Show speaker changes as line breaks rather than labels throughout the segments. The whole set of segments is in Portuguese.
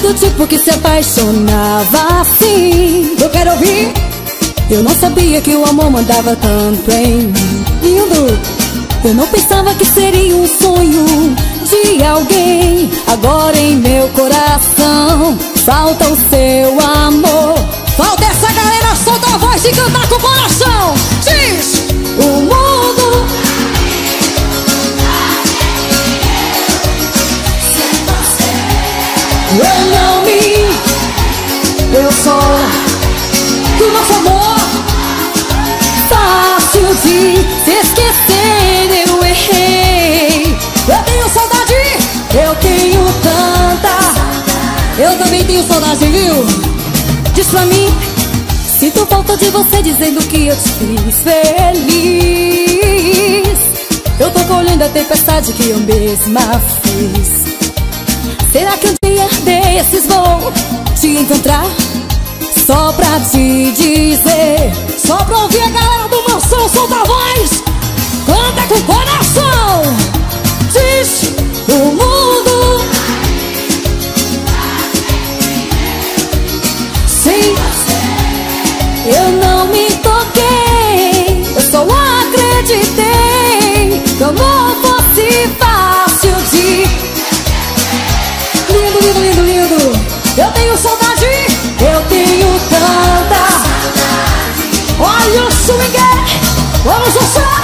do tipo que se apaixonava assim. Eu quero ouvir. Eu não sabia que o amor mandava tanto em mim. Lindo. Eu não pensava que seria um sonho de alguém. Agora em meu coração falta o seu amor. Falta essa galera, solta a voz e cantar com o coração. Diz! O mundo eu não me... Eu sou do nosso amor. Fácil de se esquecer, eu errei. Eu tenho saudade, eu tenho tanta. Eu também tenho saudade, viu? Diz pra mim. Sinto falta de você dizendo que eu te fiz feliz. Eu tô colhendo a tempestade que eu mesma fiz. Será que um dia desses vou te encontrar? Só pra te dizer, só pra ouvir a galera do Mansão, solta a voz, canta com o coração. Diz, o mundo sem você eu não me toquei. Eu só acreditei que o amor fosse fácil de... Lindo, lindo, lindo, lindo. Eu tenho saudade, eu tenho tanta. Olha o swing, vamos dançar.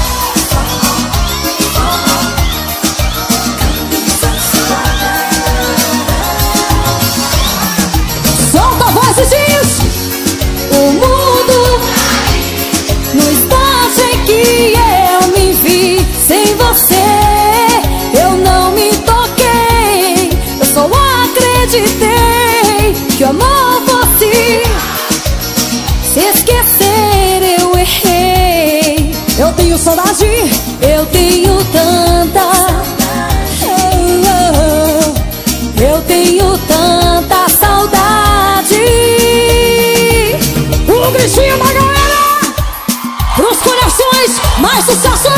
Solta a voz e diz: o mundo, no instante em que eu me vi sem você, eu não me toquei. Eu só acreditei que o amor fosse se esquecer, eu errei. Eu tenho saudade, eu tenho tanta. Eu tenho tanta saudade. Um gritinho da galera pros corações, mais sucesso.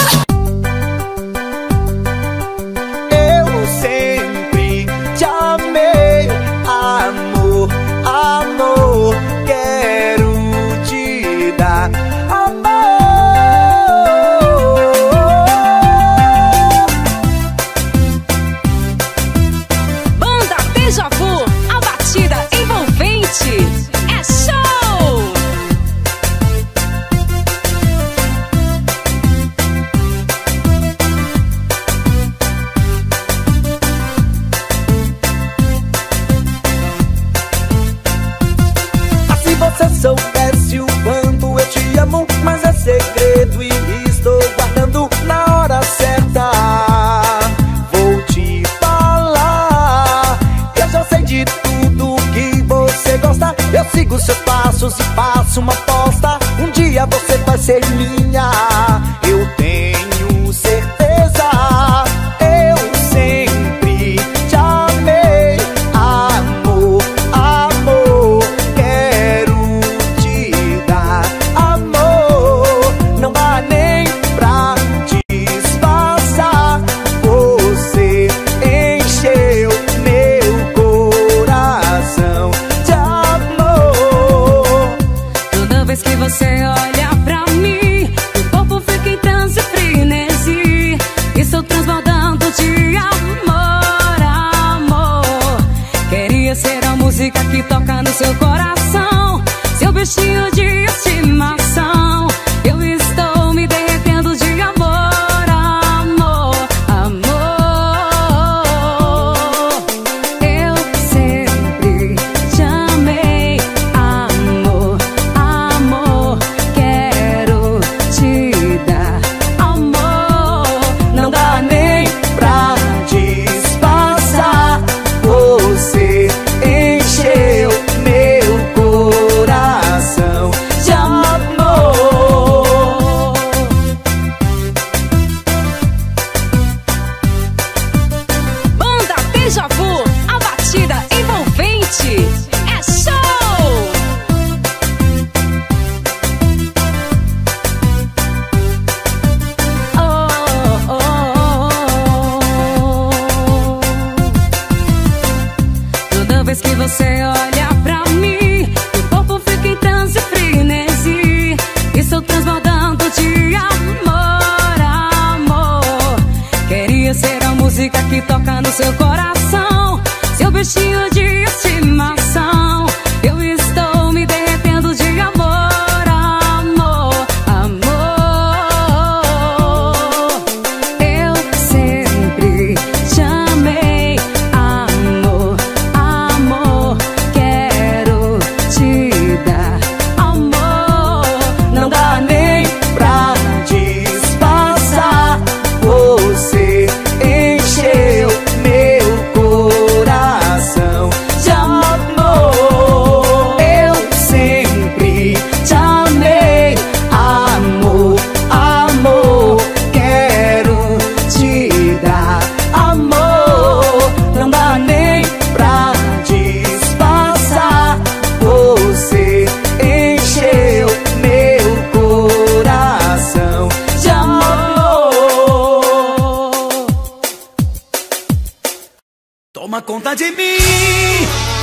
E faço uma aposta, um dia você vai ser minha. Eu tenho certeza. Eu sempre te amei. Amor, amor, quero te dar amor. Não dá nem pra disfarçar. Você encheu meu coração de amor.
Toda vez que você olha pra mim, o corpo fica em transe, frenesi. Estou transbordando de amor, amor. Queria ser a música que toca no seu coração, seu bichinho de estimação. Eu estou me derretendo de amor, amor, amor. Eu sempre te amei. Amor, amor, quero te dar amor.
Não dá nem pra disfarçar. Você encheu meu coração
que toca no seu coração, seu bichinho de estimação. Eu estou me derretendo de amor, amor, amor. Eu sempre te amei, amor, amor. Quero te dar amor.
Não dá nem pra disfarçar. Você encheu meu coração de amor. Eu sempre te amei, amor, amor. Quero te dar amor. Não dá nem pra disfarçar. Você encheu meu coração de amor. Toma conta de mim.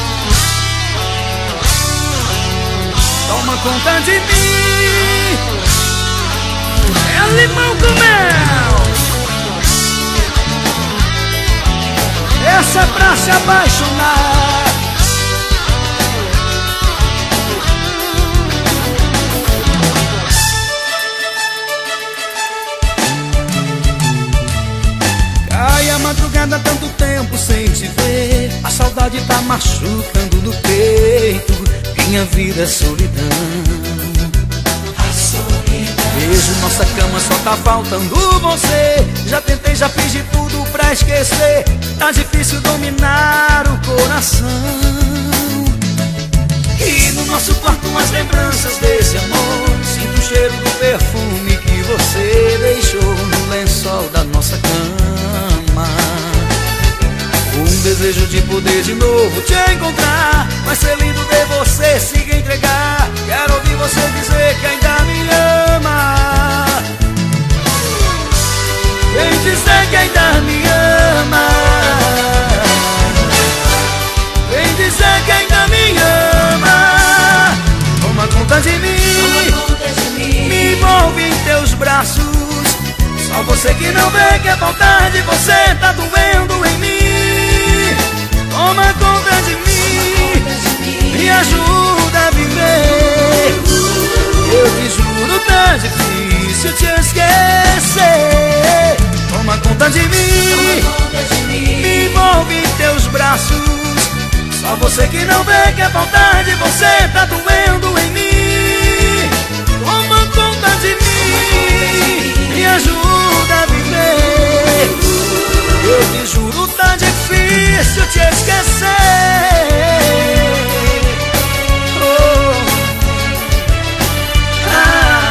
Toma conta de mim. É limão com mel. Essa é pra se apaixonar. Cai a madrugada, tanto tempo sem te ver. A saudade tá machucando no peito. Minha vida é solidão. Vejo nossa cama, só tá faltando você. Já tentei, já fiz de tudo pra esquecer. Tá difícil dominar o coração. E no nosso quarto as lembranças desse amor. Sinto o cheiro do perfume que você deixou no lençol da nossa cama. Um desejo de poder de novo te encontrar. Vai ser lindo ver você se entregar. Quero ouvir você dizer que ainda me ama. Vem dizer que ainda me ama. Vem dizer que ainda me ama. Toma conta de mim. Me envolve em teus braços. Só você que não vê que a vontade de você tá doendo em mim. Toma conta de mim. Me ajuda a viver. Eu te juro, tá difícil te esquecer. Toma conta de mim. Me envolve em teus braços. Só você que não vê que a vontade de você tá doendo em mim. Toma conta de mim. Me ajuda a viver. Eu te juro, tá difícil te esquecer. Oh. Ah.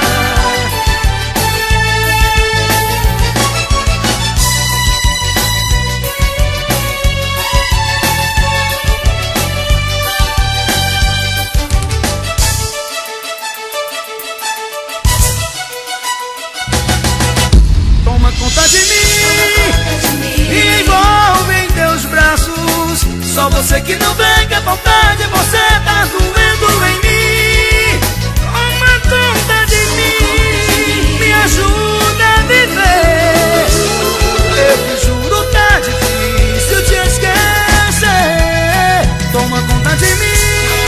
Toma conta de mim. Me envolve em teus braços. Só você que não vê que a vontade de você tá doendo em mim. Toma conta de mim. Me ajuda a viver. Eu te juro, tá difícil te esquecer. Toma conta de mim.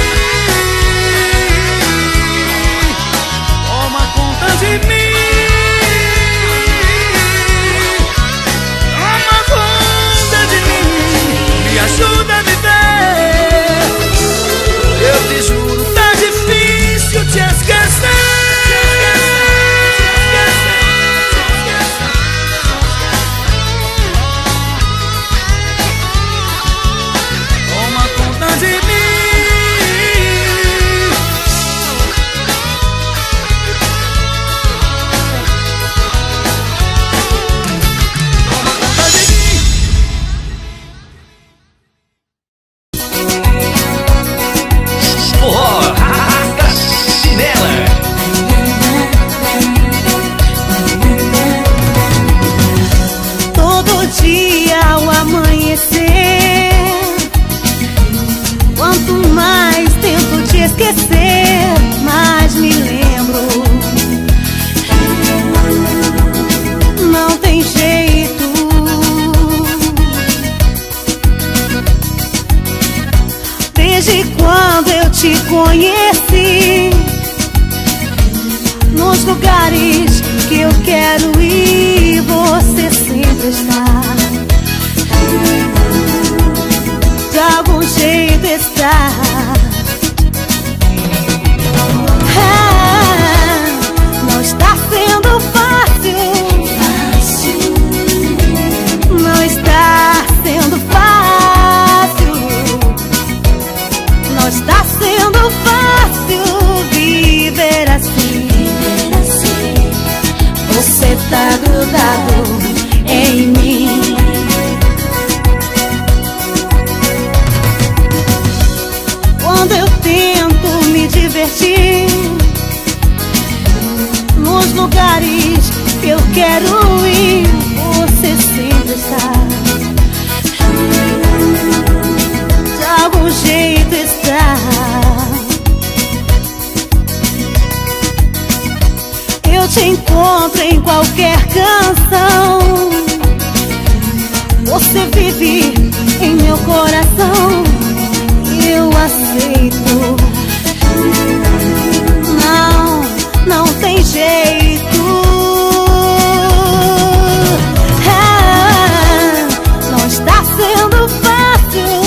Toma conta de mim. Toma conta de mim. Me ajuda a viver.
quero ir, você sempre está. De algum jeito está. Não está sendo fácil. Não está sendo fácil. Não está sendo fácil viver assim. Você tá grudado em mim. Quando eu tento me divertir nos lugares que eu quero ir, você sempre está. De algum jeito está. Eu te encontro em qualquer canção. Você vive em meu coração. Eu aceito. Não tem jeito. Não está sendo fácil.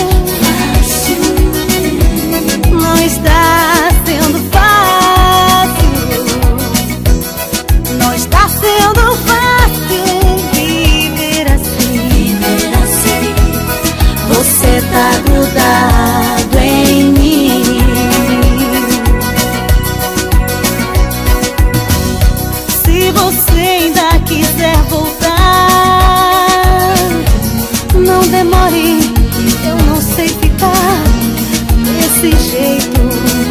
Não está sendo fácil. Não está sendo fácil viver assim. Você tá grudado em mim. Se você ainda quiser voltar, não demore, eu não sei ficar desse jeito.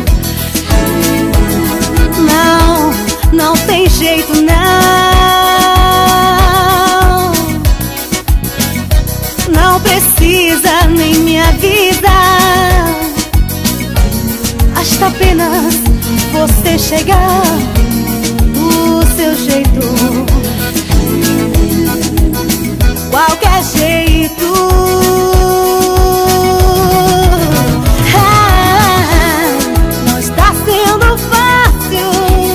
Não tem jeito não. Não precisa nem me avisar. Basta apenas você chegar do seu jeito. Qualquer jeito. Não está sendo fácil.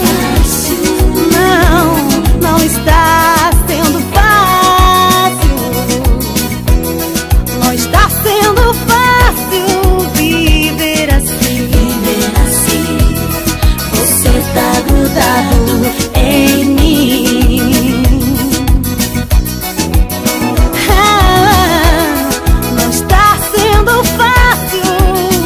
Não está sendo fácil. Não está sendo fácil viver assim. Você tá grudado em mim. Não está sendo fácil.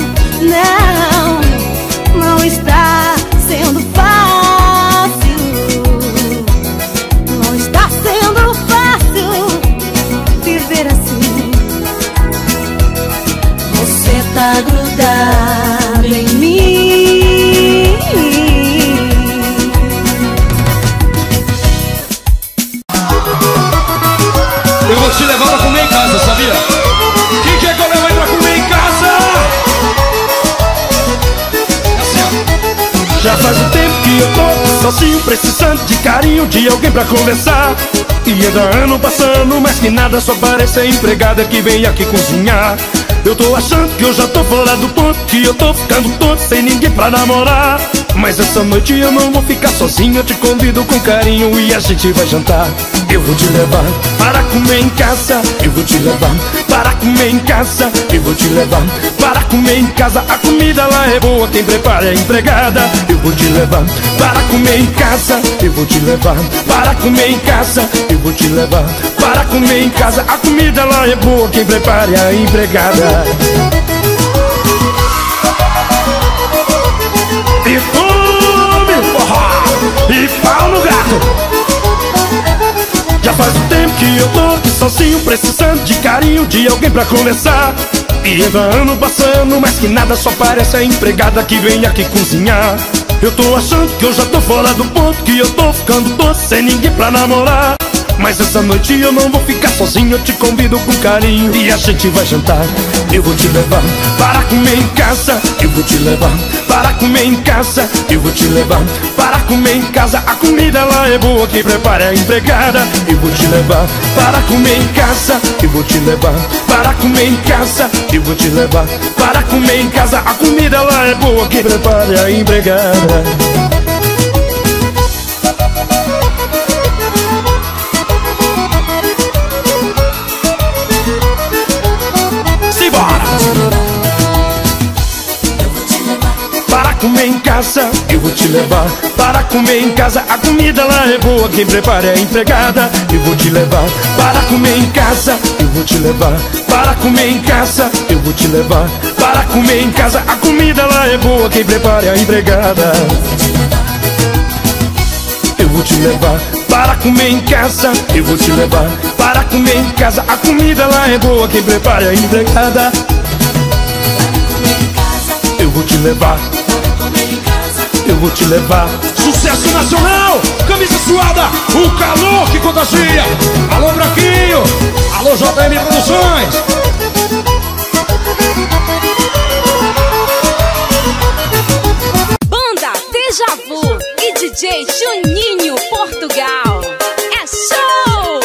Não está sendo fácil. Não está sendo fácil viver assim. Você tá grudado em mim.
Eu vou te levar pra comer em casa, sabia? Quem quer que eu leve aí pra comer em casa? Assim, ó.
Já faz um tempo que eu tô sozinho, precisando de carinho, de alguém pra conversar. E ainda ano passando, mas que nada, só parece a empregada que vem aqui cozinhar. Eu tô achando que eu já tô fora do ponto, que eu tô ficando tonto, sem ninguém pra namorar. Mas essa noite eu não vou ficar sozinho, eu te convido com carinho e a gente vai jantar. Eu vou te levar para comer em casa. Eu vou te levar para comer em casa. Eu vou te levar para comer em casa. A comida lá é boa, quem prepara é a empregada. Eu vou te levar para comer em casa. Eu vou te levar para comer em casa. Eu vou te levar para comer em casa. A comida lá é boa, quem prepara é a empregada. E fome, forró, e pau no gato. Já faz um tempo que eu tô aqui sozinho, precisando de carinho, de alguém pra conversar. E ainda ano passando, mas que nada, só parece a empregada que vem aqui cozinhar. Eu tô achando que eu já tô fora do ponto, que eu tô ficando doce, sem ninguém pra namorar. Mas essa noite eu não vou ficar sozinho, eu te convido com carinho e a gente vai jantar. Eu vou te levar para comer em casa. Eu vou te levar para comer em casa. Eu vou te levar para comer em casa. A comida lá é boa, quem prepara é a empregada. Eu vou te levar para comer em casa. Eu vou te levar para comer em casa. Eu vou te levar para comer em casa. A comida lá é boa, quem prepara é a empregada. comer em casa, eu vou te levar. Para comer em casa, a comida lá é boa, quem prepara é a empregada. Eu vou te levar. Para comer em casa, eu vou te levar. Para comer em casa, eu vou te levar. Para comer em casa, a comida lá é boa, quem prepara é a empregada. Eu vou te levar. Para comer em casa, eu vou te levar. Para comer em casa, a comida lá é boa, quem prepara é a empregada. Eu vou te levar. Eu vou te levar.
Sucesso nacional, camisa suada, o calor que contagia. Alô Branquinho, alô JM Produções.
Banda Deja Vu e DJ Juninho Portugal. É show!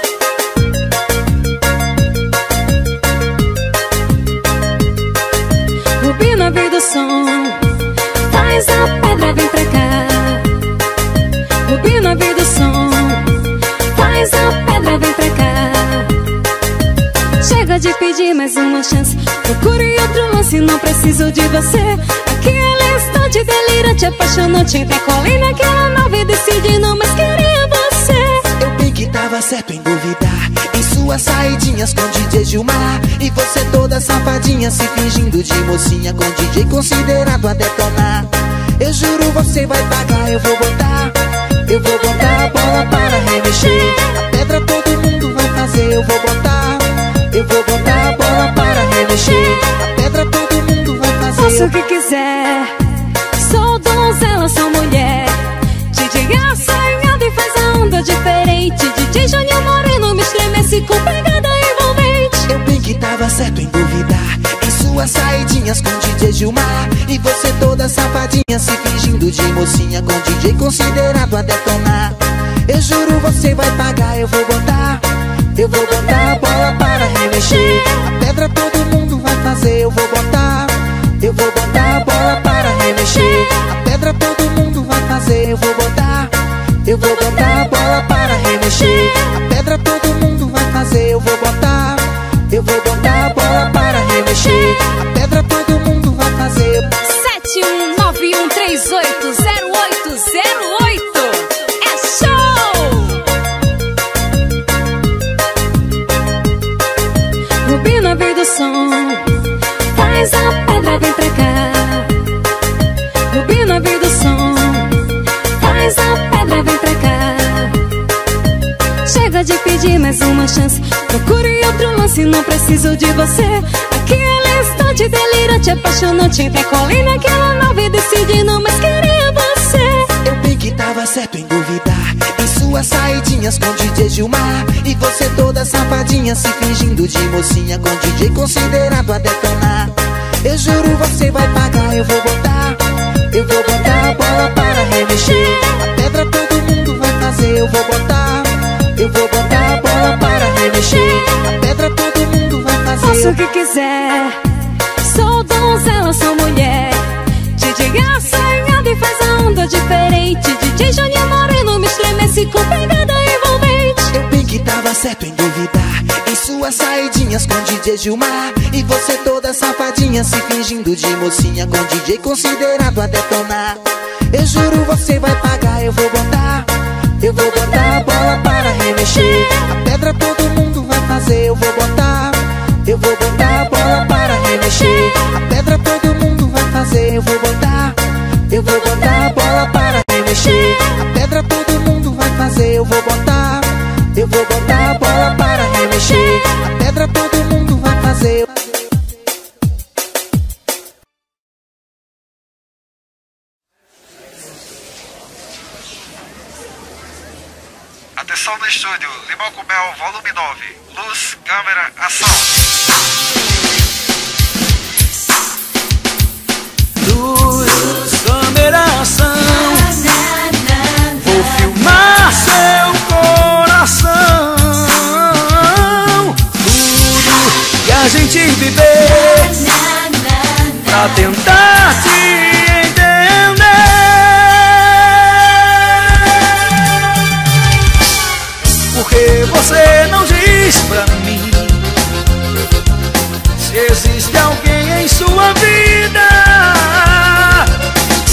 Rubina veio do som, faz a pedra, vem pra cá. Rubina veio do som, faz a pedra, vem pra cá. Chega de pedir mais uma chance, procure outro lance, não preciso de você. Aquele instante delirante, apaixonante, entre a colina que ela nova e decide não mais querer você.
Eu bem que tava certo em duvidar, em suas saidinhas com DJ Gilmar. E você toda safadinha, se fingindo de mocinha, com DJ considerado a detonar. Eu juro você vai pagar, eu vou botar a bola para remexer. A pedra todo mundo vai fazer, eu vou botar a bola para remexer. A pedra todo mundo vai fazer.
Faça o que quiser, sou donzela, sou mulher. DJ assanhado e faz a onda diferente. DJ Juninho Moreno me estremece com pegada envolvente.
Eu bem que tava certo em duvidar, em suas saidinhas com DJ Gilmar. E você toda safadinha, se fingindo de mocinha, com DJ considerado a detonar. Eu juro você vai pagar, eu vou botar a bola para remexer. A pedra todo mundo vai fazer, eu vou botar a bola para remexer. A pedra todo mundo vai fazer, eu vou botar a bola para remexer. A pedra todo mundo vai fazer, eu vou botar a bola para remexer. A pedra todo mundo vai fazer.
71913808808. É show! Rubina veio do som, faz a pedra, vem pra cá. Rubina veio do som, faz a pedra, vem pra cá. Chega de pedir mais uma chance, procure outro lance, não preciso de você. Aquele instante delirante, apaixonante, entre a colina que ela nova e decide não mais querer você.
Eu bem que tava certo em duvidar, em suas saidinhas com DJ Gilmar. E você toda safadinha, se fingindo de mocinha, com DJ considerado a detonar. Eu juro você vai pagar, eu vou botar a bola para remexer. A pedra todo mundo vai fazer, eu vou botar a bola para remexer. A pedra todo mundo vai fazer.
Faça o que quiser, sou donzela, sou mulher. DJ assanhado e faz a onda diferente. DJ Juninho Moreno me estremece com pegada envolvente.
Eu bem que tava certo em duvidar, em suas saidinhas com DJ Gilmar. E você toda safadinha, se fingindo de mocinha, com DJ considerado a detonar. Eu juro você vai pagar, eu vou botar a bola para remexer. A pedra todo mundo vai fazer, eu vou botar a bola para remexer. A pedra todo mundo vai fazer, eu vou botar a bola para remexer. A pedra todo mundo vai fazer, eu vou botar a bola para remexer. A pedra todo mundo vai fazer.
Atenção no estúdio, Limão com Mel, volume 9. Luz, câmera, ação.
Luz, câmera, ação. Vou filmar seu coração. Tudo que a gente viver, pra tentar te porque você não diz pra mim se existe alguém em sua vida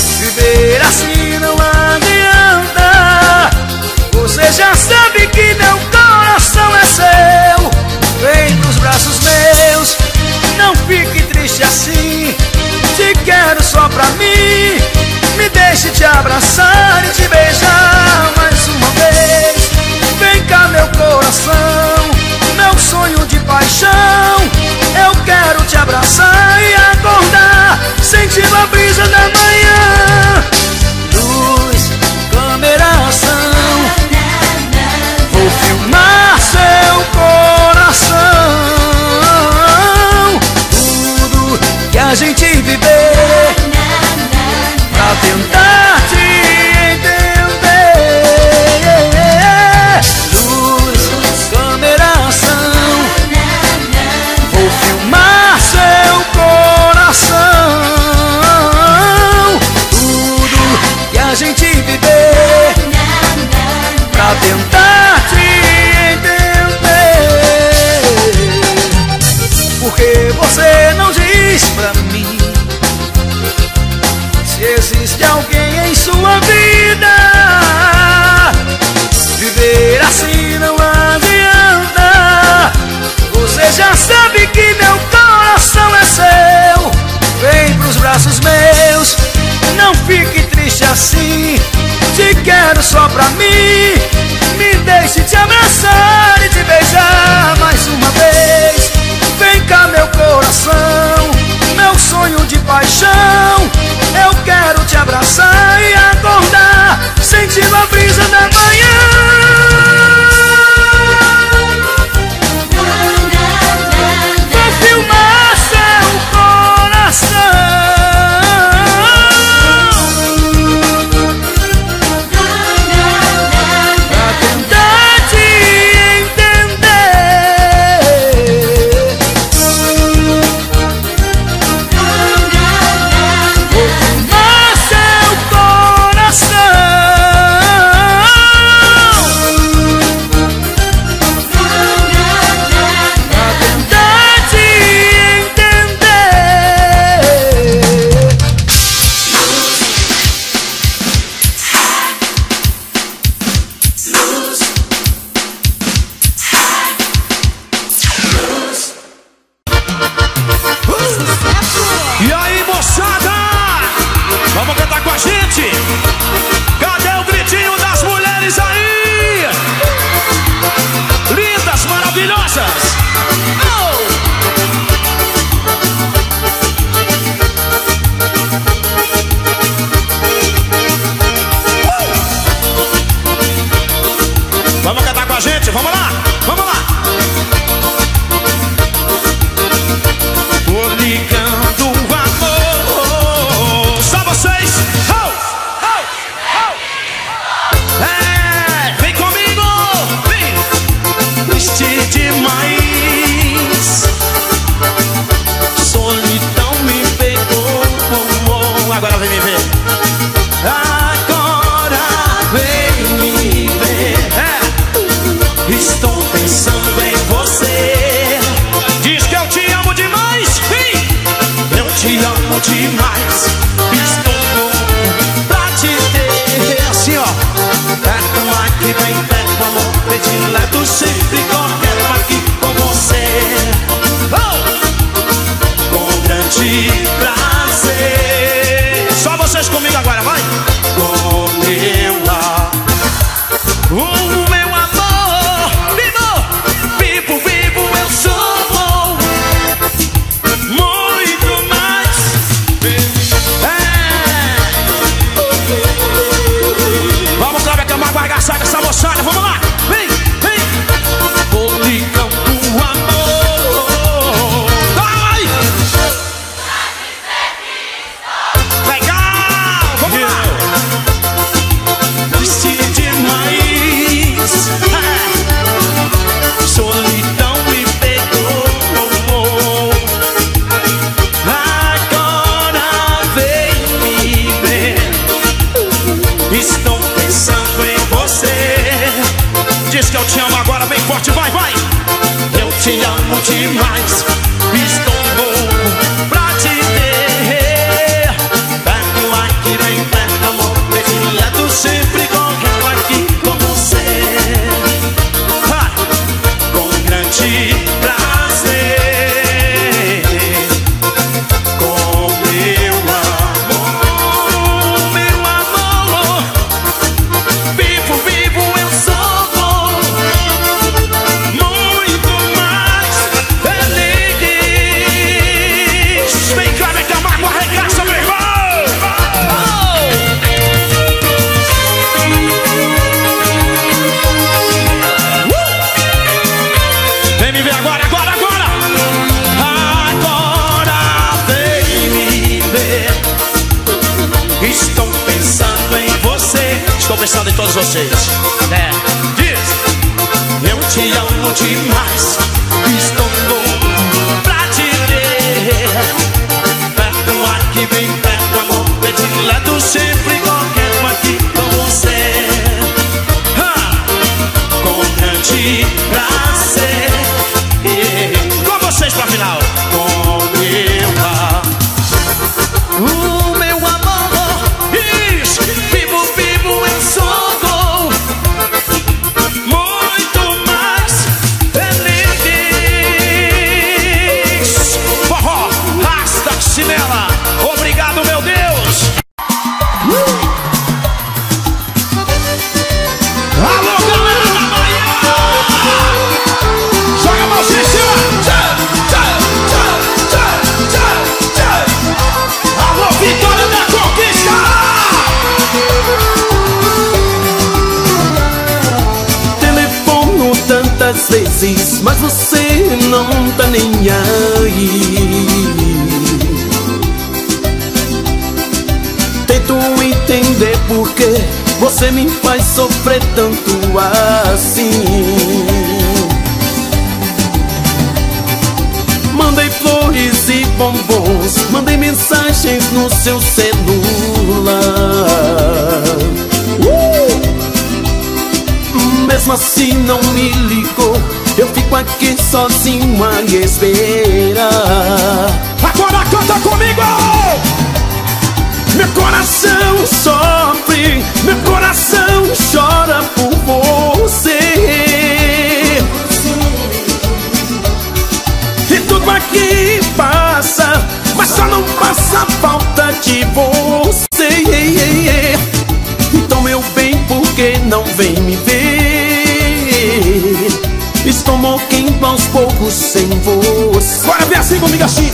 já sabe que meu coração é seu. Vem pros braços meus, não fique triste assim. Te quero só pra mim. Me deixe te abraçar e te beijar mais uma vez. Vem cá meu coração, meu sonho de paixão. Eu quero te abraçar e acordar sentindo a brisa da manhã. Luz, câmera, ação. Vou filmar seu coração. Tudo que a gente viver, pra tentar te entender. Luz, câmera, ação. Vou filmar seu coração. Tudo que a gente viver, pra tentar te entender. Porque você não diz pra mim se existe alguém em sua vida. Viver assim não adianta. Você já sabe que meu coração é seu. Vem pros braços meus, não fique triste assim. Te quero só pra mim. Me deixe te abraçar e te beijar mais uma vez. Vem cá meu coração, meu sonho de paixão. Eu quero te abraçar e acordar sentindo a brisa da manhã. Vou filmar seu coração, pra tentar te entender. Vou filmar seu coração, pra tentar te entender.
E aí, moçada? Vamos cantar com a gente? Cadê o gritinho das mulheres aí? Lindas, maravilhosas! Oh! Vamos cantar com a gente? Vamos lá! Vamos lá! Tô ligando o amor. Só vocês. Oh, oh, oh. Vem comigo. Vem. Triste demais. Solidão me pegou. Agora vem me ver. Agora vem me ver. Estou pensando em você. Diz que eu te amo demais. Vem. Eu te amo demais. Estou louco pra te ter. Assim, ó. Perto aqui, bem perto, amor. Predileto, sempre quero aqui com você. Oh! Com grande prazer. Só vocês comigo agora, vai. Com meu amor. O meu amor. Vivo, vivo, vivo, eu sou. Muito mais. Vamos, Cláudia Camargo, arregaçar com essa moçada. Vamos lá. Vem, vem. Vou ligando o amor. Vai. Legal. Vamos lá. Triste demais. Solidão me pegou. Agora vem me ver. Estou pensando em você. Diz que eu te amo agora, bem forte, vai, vai. Eu te amo demais. Estou louco pra te ter. Perto aqui, bem perto, amor. Predileto, sempre correndo aqui com você. pensando em todos vocês. Diz: eu te amo demais, estou louco pra te ver. Perto aqui, bem perto, amor predileto, sempre qualquer aqui com você. Com grande prazer, com vocês pra final. Com o meu amor, vivo, eu sou muito mais feliz. Forró, rasta, chinela, obrigado, meu Deus.
Alô, galera da manhã! Joga a mãozinha em cima! Alô, Vitória da Conquista!
Telefono tantas vezes, mas você não tá nem aí. Tento entender por que você me faz sofrer tanto assim. Mandei flores e bombons, mandei mensagens no seu celular. Mesmo assim não me ligou, eu fico aqui sozinho a esperar.
Agora canta comigo!
Meu coração sofre, meu coração chora por você. E tudo aqui passa, mas só não passa a falta de você. Então meu bem, por que não vem me ver? Estou morrendo aos poucos sem você.
Bora ver assim comigo assim!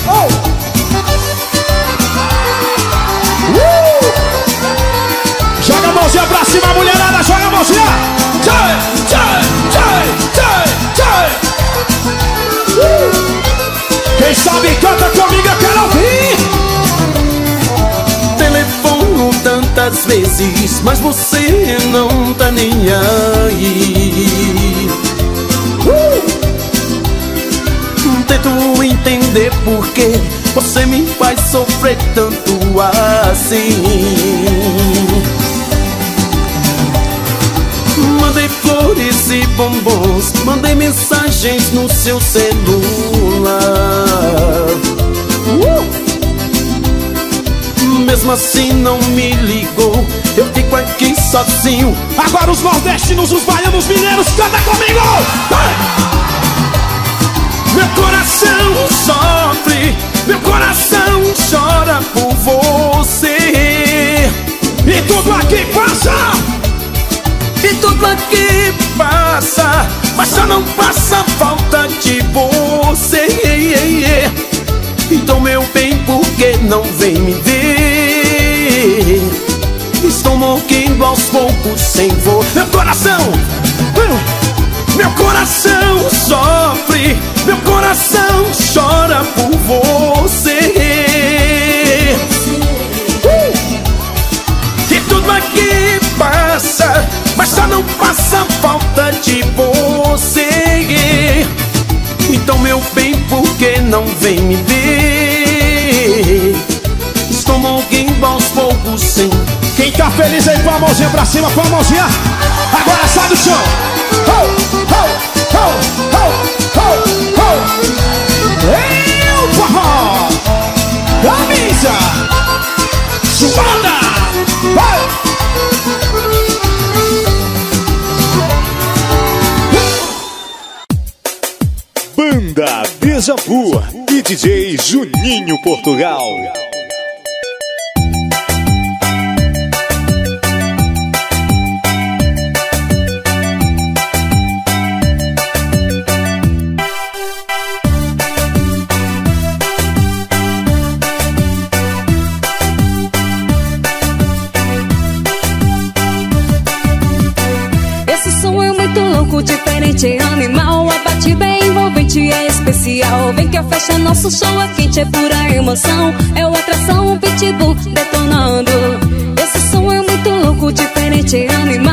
Joga a mãozinha pra cima, mulherada, joga a mãozinha! Quem sabe canta comigo, eu quero ouvir!
Telefono tantas vezes, mas você não tá nem aí. Tento entender por que você me faz sofrer tanto assim. Mandei flores e bombons, mandei mensagens no seu celular. Mesmo assim não me ligou, eu fico aqui sozinho.
Agora os nordestinos, os baianos, mineiros, canta comigo!
Meu coração sofre, meu coração chora por você.
E tudo aqui passa!
E tudo aqui passa, mas só não passa falta de você. Então meu bem, por que não vem me ver? Estou morrendo aos poucos sem você. Meu coração sofre, meu coração chora por você. E tudo aqui passa, mas só não passa falta de você. Então meu bem, por que não vem me ver? Estou morrendo aos poucos sem.
Quem tá feliz aí com a mãozinha pra cima, com a mãozinha. Agora sai do chão. Ho, ho, ho, ho, ho, ho. Eu, forró. Camisa. Chupada.
Banda Beija-Vu e DJ Juninho Portugal.
Esse som é muito louco, diferente, animal. A batida é envolvente, é especial. Vem que a festa, nosso show é quente, é pura emoção. É o atração, o pitbull detonando. Esse som é muito louco, diferente, animal.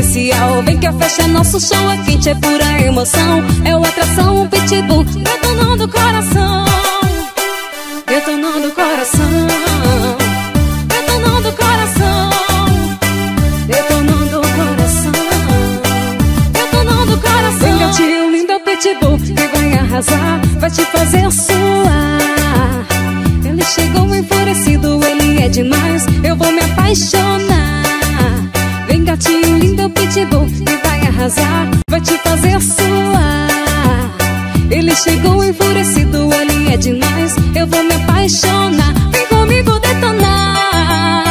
especial. Vem que a festa é nosso, show é quente, é pura emoção. É o Atração, um pitbull, detonando o coração. Detonando o coração. Detonando o coração. Detonando o coração. Detonando o coração. Vem gatinho lindo, é o pitbull que vai arrasar, vai te fazer suar. Ele chegou enfurecido, ele é demais, eu vou me apaixonar. Vem gatinho lindo, o pitbull que vai arrasar, vai te fazer suar. Ele chegou enfurecido, ele é demais, eu vou me apaixonar. Vem comigo detonar.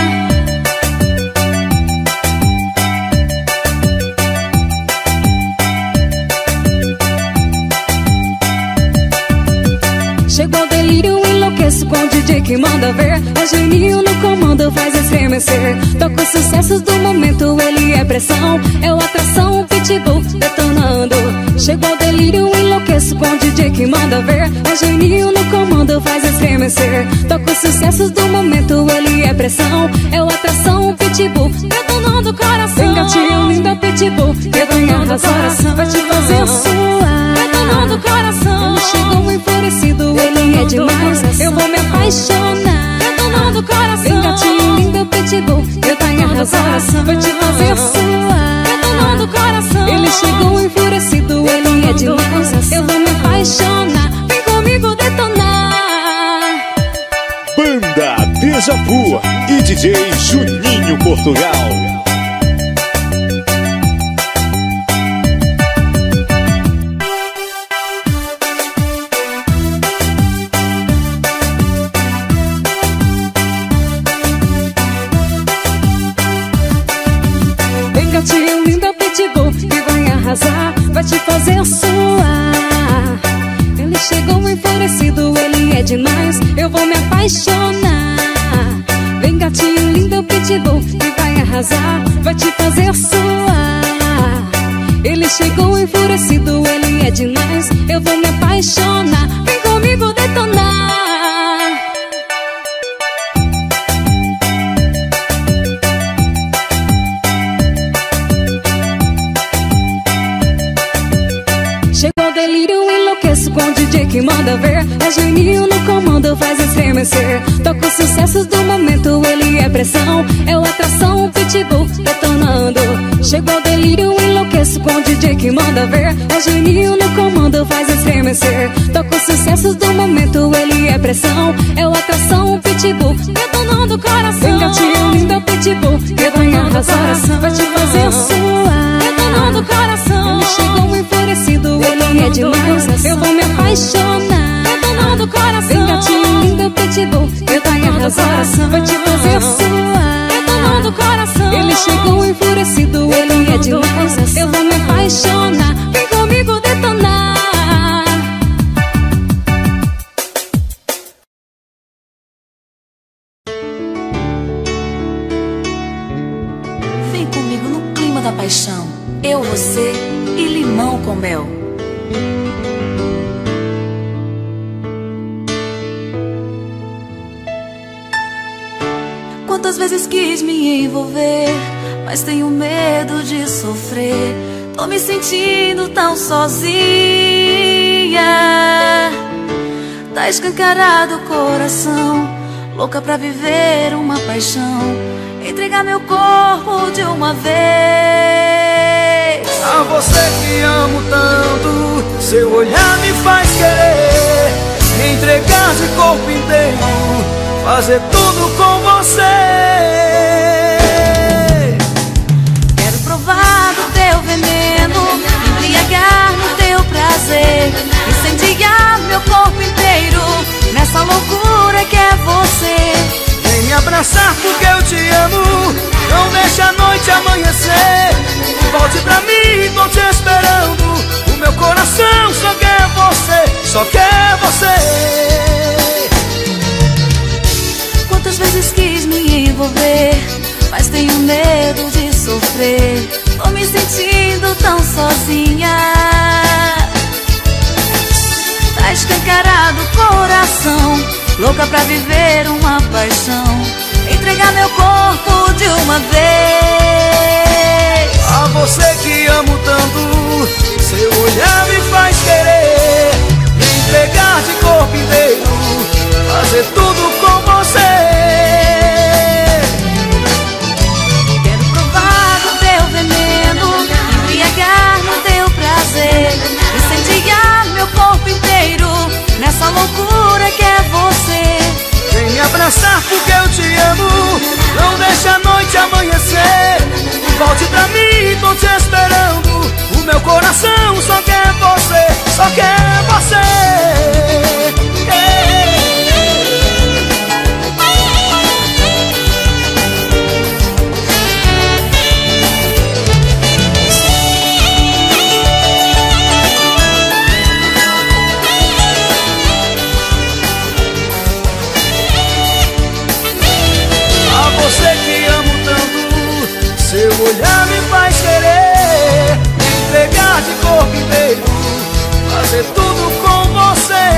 Chegou o delírio, enlouqueço com o DJ que manda ver. O geninho no comando faz estremecer. Toca os sucessos do momento, ele é pressão. É o Atração, um pitbull detonando. Chegou o delírio, enlouqueço com o DJ que manda ver. O geninho no comando faz estremecer. Toca os sucessos do momento, ele é pressão. É o Atração, um pitbull detonando o coração. Vem gatinho lindo, é o pitbull que vai arrasar, vai te fazer suar. Detonando o coração. Ele chegou enfurecido, ele é demais, eu vou me apaixonar. Detonando o coração. Vem gatinho lindo, pitbull que vai arrasar, vai te fazer suar. Detonando o coração. Ele chegou enfurecido, ele é demais, eu vou me apaixonar. Vem comigo detonar.
Banda Déjà Vu e DJ Juninho Portugal.
Vai te fazer suar. Ele chegou enfurecido, ele é demais, eu vou me apaixonar. Vem gatinho lindo, pitbull que vai arrasar, vai te fazer suar. Ele chegou enfurecido, ele é demais, eu vou me apaixonar. Vem comigo detonar. Com o DJ que manda ver. É geninho no comando, faz estremecer. Toca os sucessos do momento, ele é pressão. É o Atração, um pitbull detonando. Chegou o delírio, enlouqueço com o DJ que manda ver. É geninho no comando, faz estremecer. Toca os sucessos do momento, ele é pressão. É o Atração, um pitbull detonando o coração. Vem gatinho lindo, é o pitbull que vai arrasar, vai te fazer suar. Detonando o coração. Ele chegou enfurecido, ele é demais, eu vou me apaixonar. Detonando o coração. Vem gatinho lindo, pitbull que vai arrasar, vai te fazer suar. Detonando o coração. Ele chegou enfurecido, ele é demais, eu vou me apaixonar. Vem comigo detonar.
Vem comigo no clima da paixão. Eu, você e limão com mel. Quantas vezes quis me envolver, mas tenho medo de sofrer. Tô me sentindo tão sozinha. Tá escancarado o coração, louca pra viver uma paixão, entregar meu corpo de uma vez.
A você que amo tanto, seu olhar me faz querer me entregar de corpo inteiro, fazer tudo com você.
Quero provar do teu veneno, embriagar no teu prazer, incendiar meu corpo inteiro nessa loucura que é você.
Vem me abraçar porque eu te amo, não deixa a noite amanhecer. Volte pra mim, tô te esperando, o meu coração só quer você, só quer você.
Quantas vezes quis me envolver, mas tenho medo de sofrer. Tô me sentindo tão sozinha. Tá escancarado o coração, louca pra viver uma paixão, entregar meu corpo de uma vez.
A você Volte pra mim, tô te esperando. O meu coração só quer você, só quer você. Você que amo tanto, seu olhar me faz querer entregar de corpo inteiro, fazer tudo com você.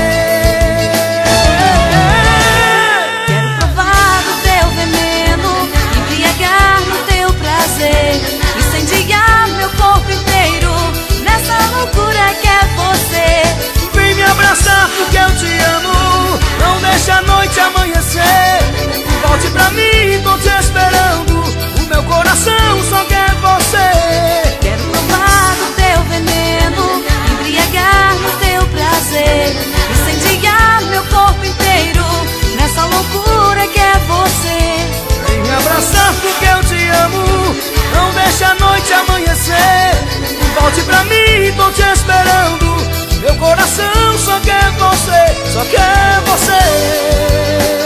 Quero provar do teu veneno, embriagar no teu prazer, incendiar meu corpo inteiro nessa loucura que é você.
Vem me abraçar porque eu te amo, não deixa a noite amanhecer. Volte pra mim, tô te esperando. O meu coração só quer você.
Quero provar do teu veneno, embriagar no teu prazer, incendiar meu corpo inteiro nessa loucura que é você.
Vem me abraçar porque eu te amo, não deixa a noite amanhecer. Volte pra mim, tô te esperando. Meu coração só quer você, só quer você.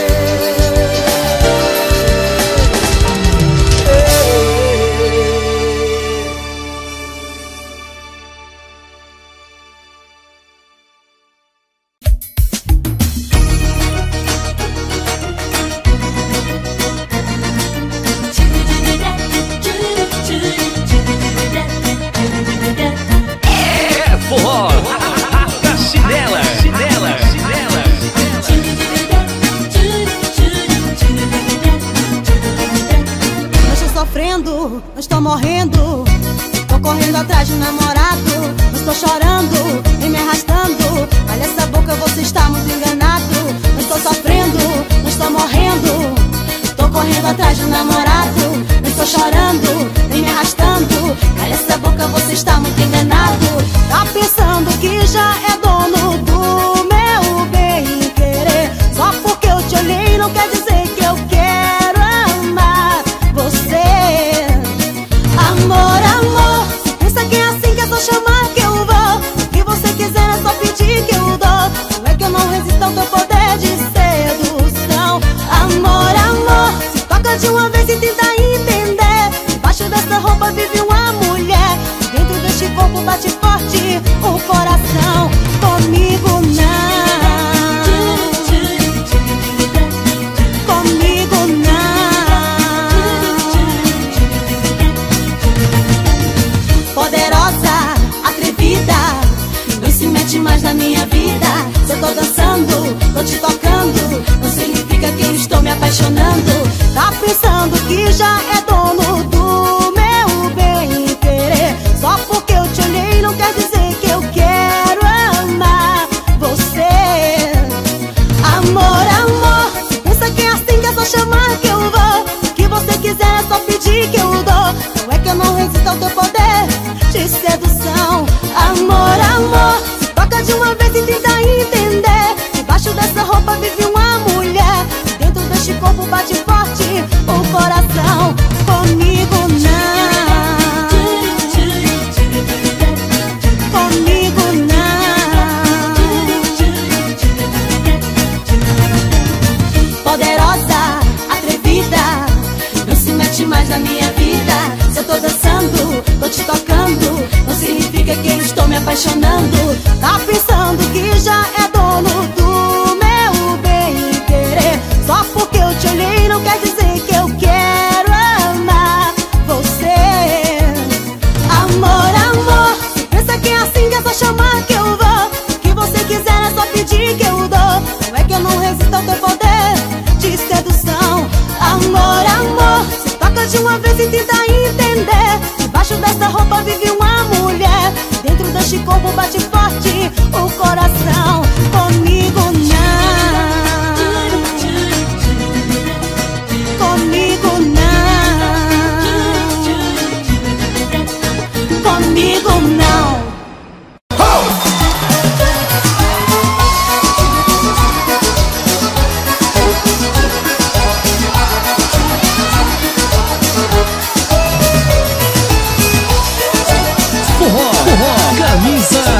Não estou morrendo, tô correndo atrás de um namorado. Não estou chorando, nem me arrastando. Olha essa boca, você está muito enganado. Não estou sofrendo, não estou morrendo, tô correndo atrás de um namorado. Não estou chorando, nem me arrastando. Olha essa boca, você está muito enganado. Tá pensando que já é dono do meu bem querer. Só porque eu te olhei não quer dizer que eu quero amar você. Amor, amor, pensa que é assim que é só chamar que eu vou. O que você quiser é só pedir que eu dou. Não é que eu não resisto ao teu poder de sedução. Amor, amor, se toca de uma vez e tenta entender. Debaixo dessa roupa vive uma mulher. Dentro deste corpo bate forte o coração. Comigo não, comigo não. Poderosa, atrevida, não se mete mais na minha vida. Se eu tô dançando, tô te tocando, não significa que eu estou me apaixonando. Tá pensando que já é dono do meu bem querer. Só porque eu te olhei não quer dizer que eu quero amar você. Amor, amor, pensa que é assim que é só chamar que eu vou. O que você quiser é só pedir que eu dou. Não é que eu não resisto ao teu poder de sedução. Amor, amor, se toca de uma vez e tenta entender. Debaixo dessa roupa vive uma mulher. Dentro deste corpo bate forte o coração. Comigo não, comigo não. Poderosa, atrevida, não se mete mais na minha vida. Se eu tô dançando, tô te tocando, não significa que eu estou me apaixonando. Tá pensando que já é dono do meu bem querer. Só porque eu te olhei não quer dizer que eu quero amar você. Amor, amor, pensa que é assim que é só chamar que eu vou. O que você quiser é só pedir que eu dou. Não é que eu não resisto ao teu poder de sedução. Amor, amor, se toca de uma vez e tenta entender. Debaixo dessa roupa vive uma mulher. Dentro deste corpo bate forte o coração. Comigo não, comigo não, comigo não.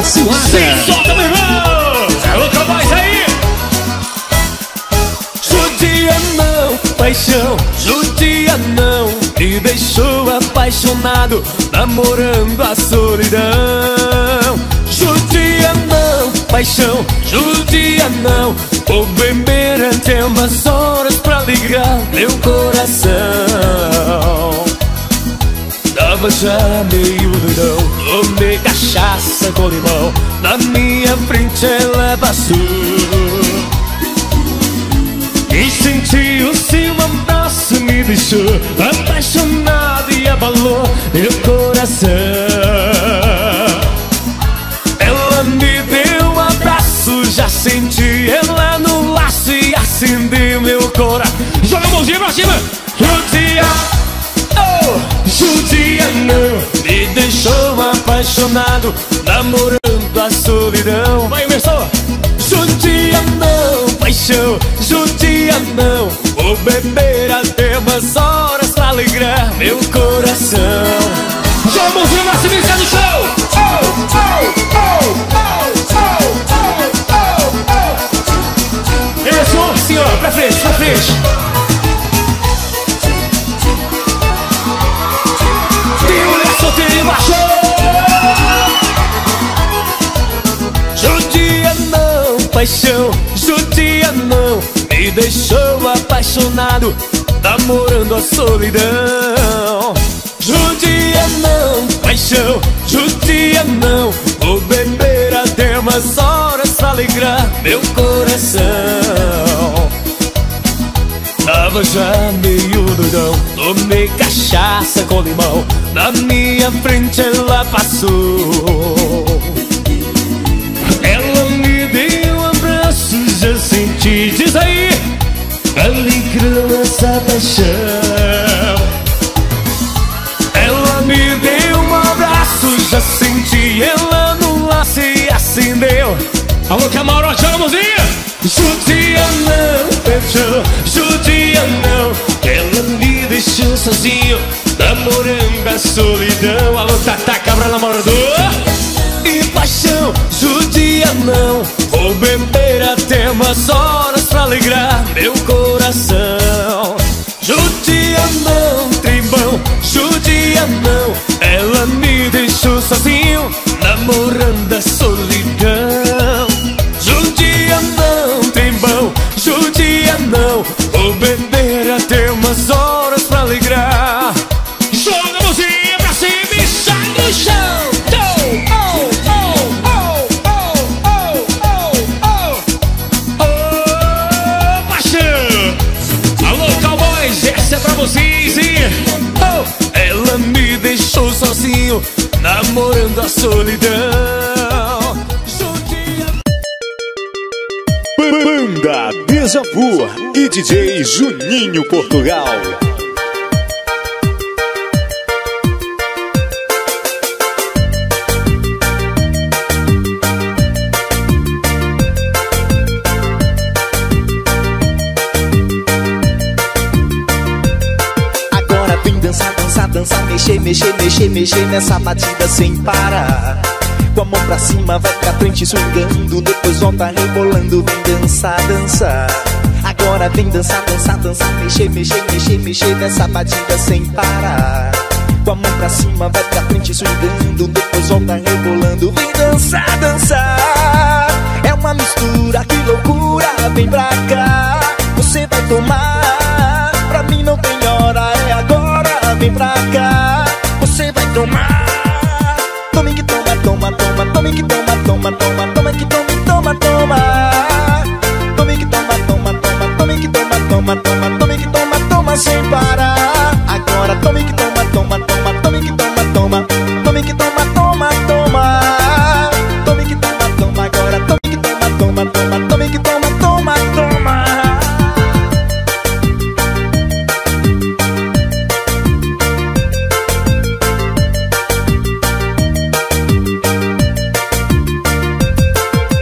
abençoada.
Sim, solta, meu irmão! Alô, cowboys aí!
Judia não, paixão, judia não, me deixou apaixonado, namorando a solidão. Judia não, paixão, judia não, vou beber até umas horas pra ligar meu coração. Tava já meio doidão, tomei cachaça com limão, na minha frente ela passou. E senti o seu abraço, me deixou apaixonado e abalou meu coração. Ela me deu um abraço, já senti ela no laço e acendeu meu coração.
Joga a mãozinha pra cima!
Judia, oh, judia não, me deixou apaixonado, namorando a solidão.
Vai, Emerson!
Judia não, paixão, judia não, vou beber até umas horas pra alegrar meu coração.
Joga a mãozinha pra cima e sai do chão!
Oh, oh, oh, oh, oh, oh, oh.
Emerson, senhor, pra frente, pra frente!
E mulher solteira embaixo. Judia não, paixão, judia não, me deixou apaixonado, namorando a solidão. Judia não, paixão, judia não, vou beber até umas horas pra alegrar meu coração. Tava já meio doidão, tomei cachaça com limão, na minha frente ela passou. Ela me deu um abraço, já senti, diz aí, alegrou essa paixão. Ela me deu um abraço, já senti ela no laço e acendeu.
Alô, camarote, joga a mãozinha!
Judia não, paixão, judia não, ela me deixou sozinho, namorando a solidão.
Alô, Tata, cabra namorador!
E paixão, judia não, vou beber até umas horas pra alegrar meu coração. Judia não, tribão, judia não, ela me deixou sozinho, namorando a solidão. Judia não, tribão, judia não, vou beber até umas horas pra alegrar.
Joga a mãozinha pra cima e sai do chão!
Essa é pra vocês, hein? Oh, ela me deixou sozinho, namorando a solidão.
Banda Deja Vu e DJ Juninho Portugal.
Dançar, mexer, mexer, mexer, mexer nessa batida sem parar. Com a mão pra cima, vai pra frente swingando, depois volta rebolando, vem dançar, dançar. Agora vem dançar, dançar, dançar, mexer, mexer, mexer, mexer nessa batida sem parar. Com a mão pra cima, vai pra frente swingando, depois volta rebolando, vem dançar, dançar. É uma mistura, que loucura, vem pra cá. Você vai tomar, pra mim não tem hora, é agora. Vem pra cá, você vai tomar. Tome que toma, toma, toma, tome que toma, toma, toma, toma que tome, toma, toma. Tome que toma, toma, toma, tome que toma, toma, toma, tome que toma, toma sem parar. Agora tome que toma, toma, toma, tome que toma, toma, tome que toma, toma, toma. Tome que toma, toma, agora tome que toma, toma, toma, tome que toma, toma, toma.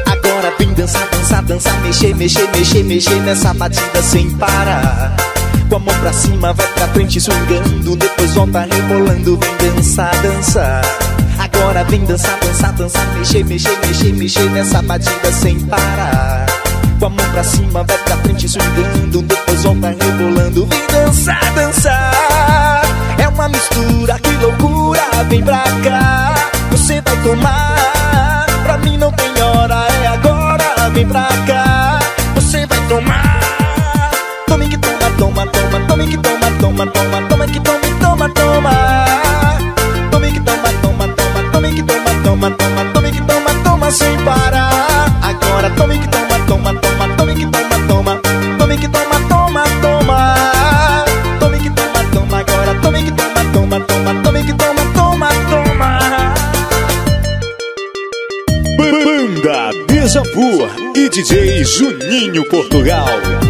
Dançar, mexer, mexer, mexer, mexer nessa batida sem parar. Com a mão pra cima, vai pra frente swingando, depois volta rebolando, vem dançar, dançar. Agora vem dançar, dançar, dançar, mexer, mexer, mexer, mexer nessa batida sem parar. Com a mão pra cima, vai pra frente swingando, depois volta rebolando, vem dançar, dançar. É uma mistura, que loucura, vem pra cá. Você vai tomar, pra mim não tem hora, é agora, vem pra cá. Você vai tomar. Tome que toma, toma, toma, tome que toma, toma, toma, toma que tome, toma, toma. Tome que toma, toma, toma, tome que toma, toma, toma, tome que toma, toma sem parar. Agora tome que toma, toma, toma, tome que toma, toma, tome que toma, toma, toma. Tome que toma, toma, agora tome que toma, toma, toma, tome que toma, toma, toma.
Banda Déjà Vu e DJ Juninho Portugal.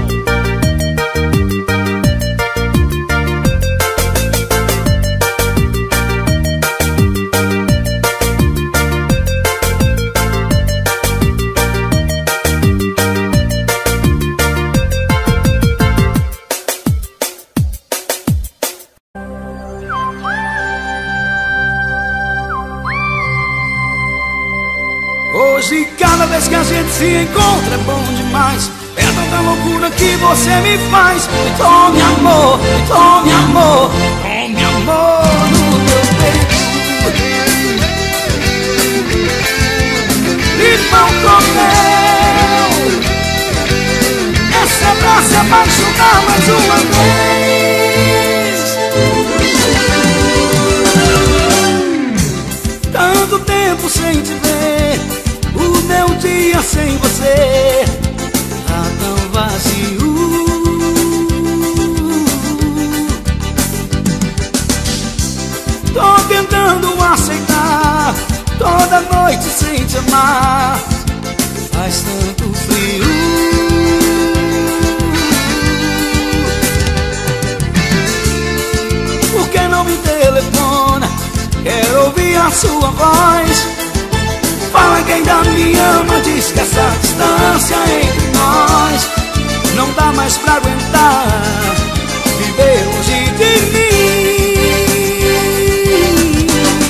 Hoje cada vez que a gente se encontra é bom demais. É tanta loucura que você me faz. Me tome amor, me tome amor, tome amor no meu peito. Limão com mel, essa é pra se apaixonar mais uma vez. Tanto tempo sem te ver, o meu dia sem você tá tão vazio. Tô tentando aceitar, toda noite sem te amar faz tanto frio. Por que não me telefona? Quero ouvir a sua voz. Fala que ainda me ama, diz que essa distância entre nós não dá mais pra aguentar viver longe de mim.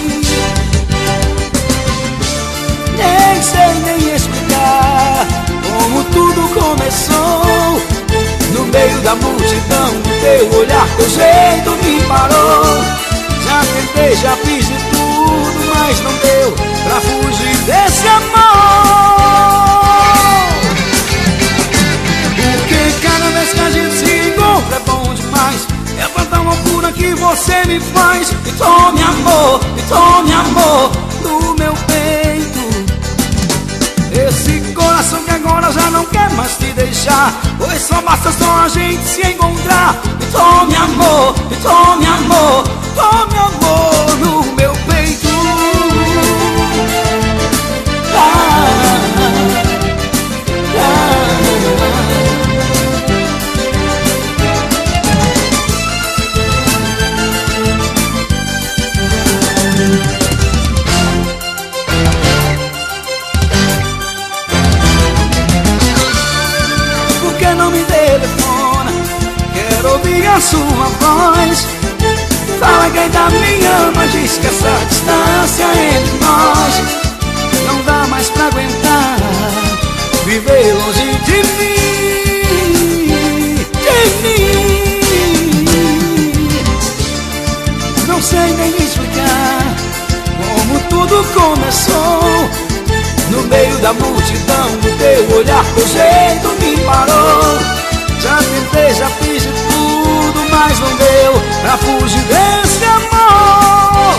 Nem sei nem explicar como tudo começou. No meio da multidão, teu olhar, teu jeito me parou. Já tentei, já fiz de tudo, mas não deu pra fugir desse amor. Porque cada vez que a gente se encontra é bom demais. É tanta loucura que você me faz. Me tome amor no meu peito. Esse coração que agora já não quer mais te deixar, pois só basta só a gente se encontrar. Me tome amor, tome amor no meu peito. Por que não me telefona? Quero ouvir a sua voz. Fala que ainda me ama, diz que essa distância entre nós não dá mais pra aguentar viver longe de mim, Não sei nem explicar como tudo começou. No meio da multidão, o teu olhar, teu jeito me parou. Já tentei, já fiz de tudo, mas não deu pra fugir desse amor.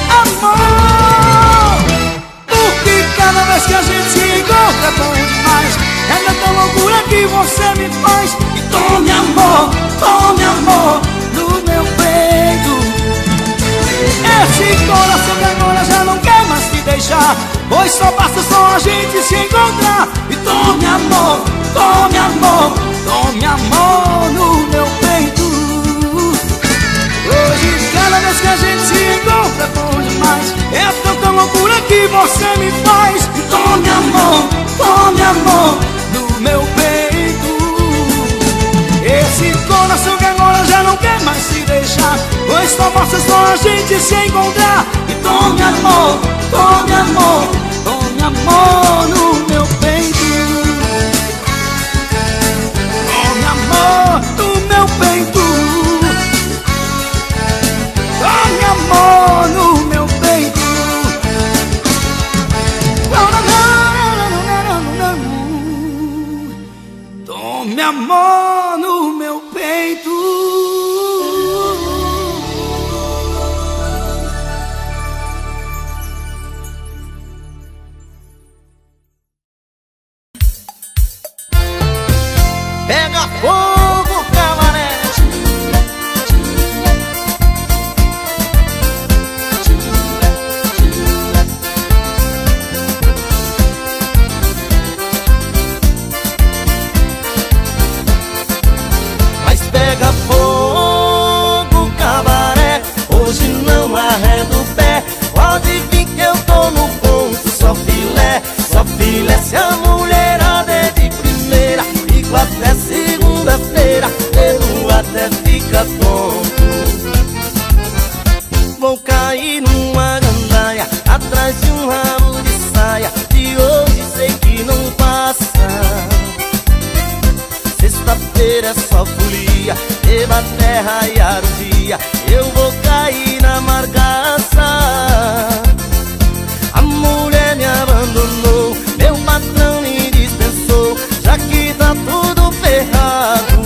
Porque cada vez que a gente se encontra é bom demais. É tanta loucura que você me faz. E tome amor no meu peito. Esse coração que agora já não quer mais te deixar, pois só basta só a gente se encontrar. E tome amor no meu peito. Hoje cada vez que a gente se encontra é bom demais. É tanta loucura que você me faz. E tome amor no meu peito. Esse coração que agora deixar, pois só posso só a gente se encontrar. E tome amor no meu peito. Tome amor no meu peito. Tome amor no meu peito. Tome amor no meu peito.
Pega fogo, cabaré. Mas pega fogo, cabaré. Hoje não arredo o pé. Pode vir que eu tô no ponto. Só filé, se a mulherada é de primeira. Fico até segunda-feira, eu até fica tonto. Vou cair numa gandaia, atrás de um rabo de saia. De hoje sei que não passa. Sexta-feira é só folia, beba até raiar o dia. Eu vou cair na margaça. A mulher me abandonou, meu patrão me dispensou, já que tá tudo ferrado.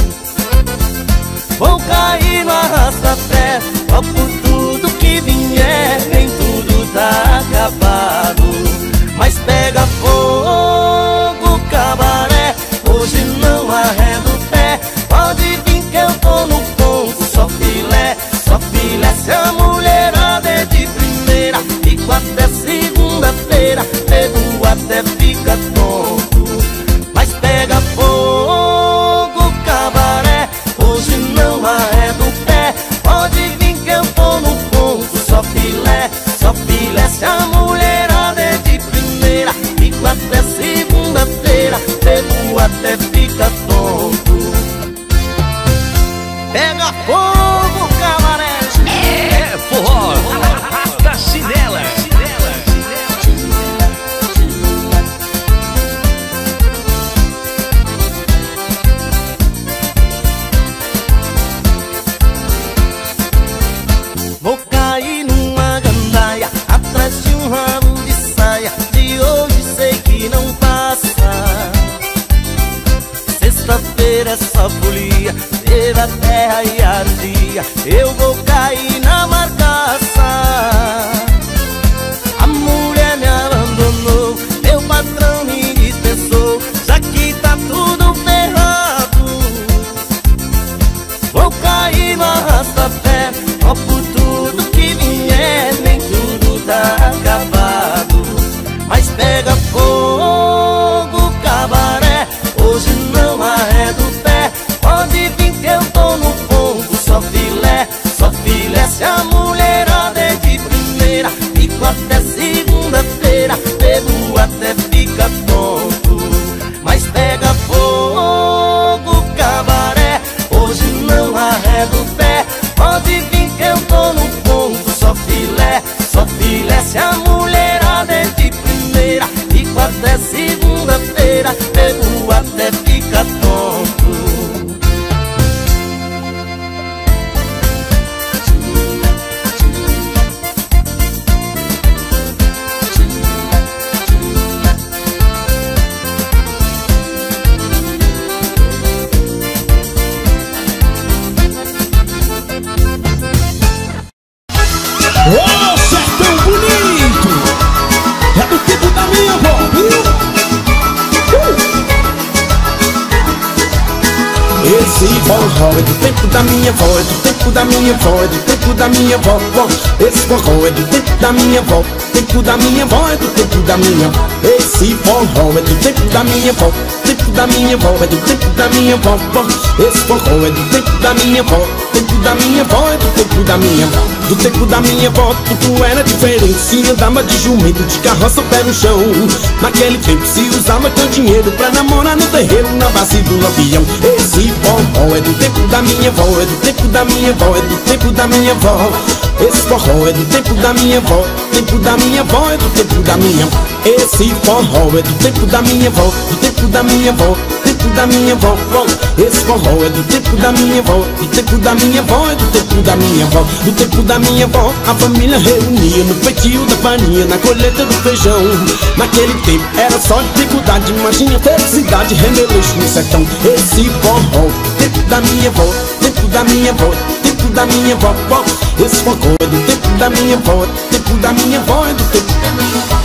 Vou cair no arrasta-pé, ó por tudo que vier, nem tudo tá acabado. Mas pega fogo, cabaré, hoje não arredo o pé. Pode vir que eu tô no ponto. Só filé, se a mulherada é de primeira. Fico até segunda-feira, bebo até fica tonto. Mas pega fogo, cabaré, hoje não arredo o pé. Pode vir que eu tô no ponto. Só filé, se a mulherada é de primeira. Fico até segunda-feira, bebo até fica tonto. Pega fogo, cabaré.
É forró, arrasta chinela.
Vou cair numa gandaia, atrás de um rabo de saia. De hoje sei que não passa. Sexta-feira é só folia, beba até raiar o dia. Eu vou cair na marcaça. A mulher me abandonou, meu patrão me dispensou, já que tá tudo ferrado. Vou cair no arrasta-pé, ó por tudo que vier, nem tudo tá acabado. Mas pega fogo, cabaré, hoje não arredo o pé. Pode vir que eu tô no ponto. Só filé, se a mulherada é de primeira. Fico até segunda-feira, bebo até fica tonto. Mas pega fogo, cabaré, hoje não arredo o pé. Pode vir que eu tô no ponto. Só filé, se a mulherada é de primeira. Fico até segunda-feira, bebo até fica tonto.
Ô, sertão bonito! É do tempo da minha avó, viu? Esse forró é do tempo da minha avó, é do tempo da minha avó, é do tempo da minha avó. Esse forró é do tempo da minha avó, tempo da minha avó, é do tempo da minha avó. Esse forró é do tempo da minha avó, tempo da minha avó, é do tempo da minha avó. Esse forró é do tempo da minha avó, tempo da minha avó, é do tempo da minha avó. Do tempo da minha avó tudo era diferente. Se andava de jumento, de carroça, pé no chão. Naquele tempo se usava teu dinheiro pra namorar no terreiro, na base do lampião. Esse forró é do tempo da minha avó, é do tempo da minha avó, é do tempo da minha avó. Esse forró é do tempo da minha avó, tempo da minha avó, é do tempo da minha avó. Esse forró é do tempo da minha avó, do tempo da minha avó, tempo da minha avó. Esse forró é do tempo da minha avó, do tempo da minha avó, é do tempo da minha avó. Do tempo da minha avó, a família reunia no feitio da farinha, na colheita do feijão. Naquele tempo era só dificuldade, imagina a felicidade, remeleixo no sertão. Esse forró, tempo da minha avó, tempo da minha avó, tempo da minha avó. Esse forró é do tempo da minha avó, tempo da minha avó, é do tempo da minha avó.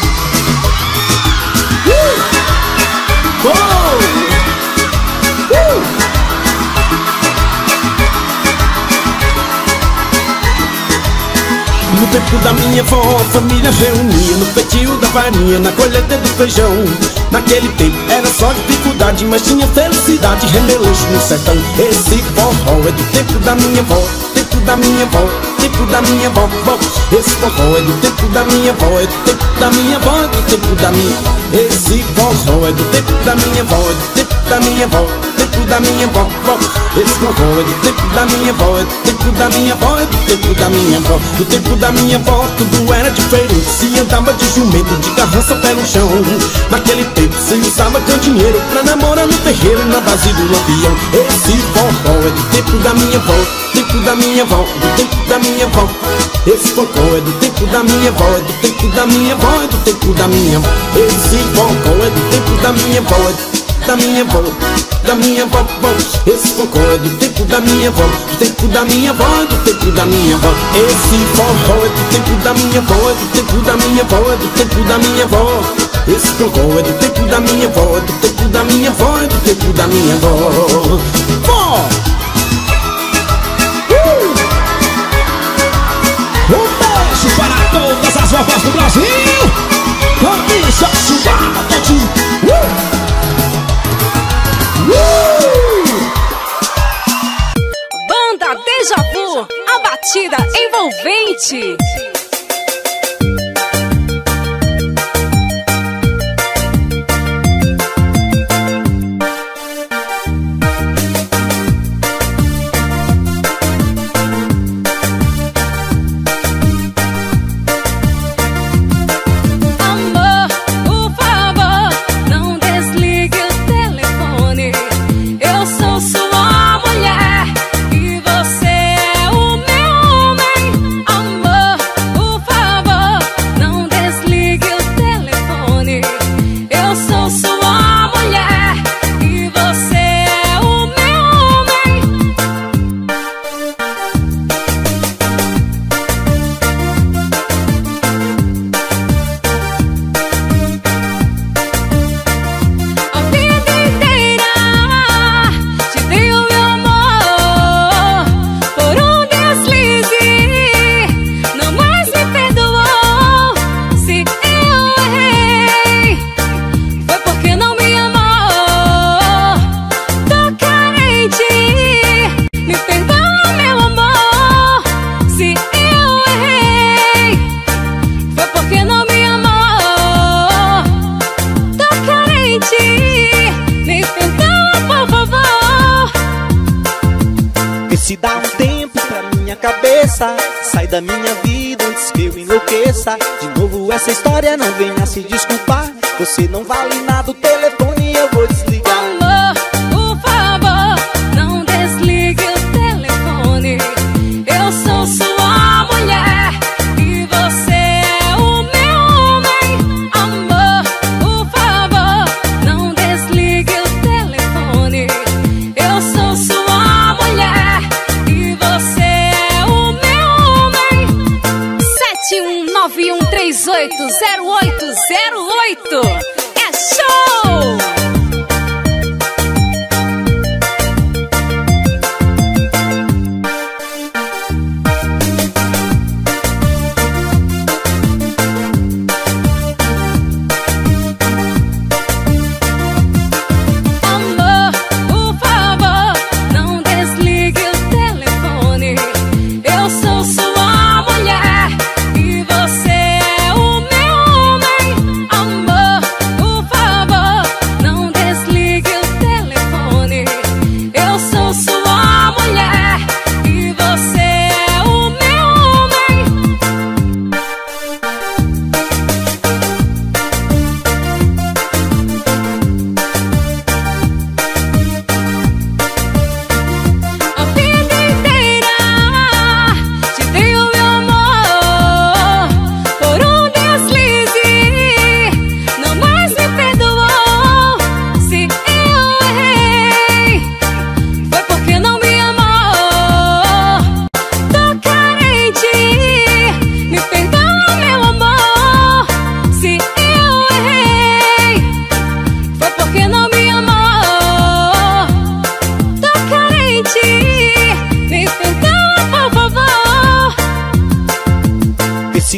No tempo da minha avó, a família reunia no feitio da farinha, na colheita do feijão. Naquele tempo era só dificuldade, mas tinha felicidade, remeleixo no sertão. Esse forró é do tempo da minha avó, tempo da minha avó, tempo da minha avó. Esse forró é do tempo da minha avó, é do tempo da minha avó, é do tempo da minha. Esse forró é do tempo da minha avó, é do tempo da minha avó, tempo da minha avó. Esse forró é do tempo da minha avó, é do tempo da minha avó, é do tempo da minha avó. Do tempo da minha avó tudo era diferente. Se andava de jumento, de carroça, pé no chão. Naquele tempo se usava teu dinheiro pra namorar no terreiro, na base do lampião. Esse forró é do tempo da minha avó, tempo da minha avó, do tempo da minha avó. Esse forró é do tempo da minha avó, é do tempo da minha avó, é do tempo da minha avó. Esse forró é do tempo da minha avó, é da minha avó, da minha avó. Esse forró é do tempo da minha avó, do tempo da minha avó, é do tempo da minha avó. Esse forró é do tempo da minha avó, é do tempo da minha avó, é do tempo da minha avó. Esse forró é do tempo da minha avó, é do tempo da minha avó, é do tempo da minha avó.
Um beijo para todas as vovós do Brasil. Camisa suada,
Banda Deja Vu, a batida envolvente.
Se dá um tempo pra minha cabeça, sai da minha vida antes que eu enlouqueça. De novo essa história, não venha se desculpar. Você não vale nada, o telefone eu vou desligar.
Amor, por favor, não desligue o telefone. Eu sou sua mulher e você é o meu homem. Amor, por favor, não desligue o telefone. Eu sou sua mulher e você é o meu homem. 7191380808. É show! Amor, por favor, não desligue o telefone. Eu sou sua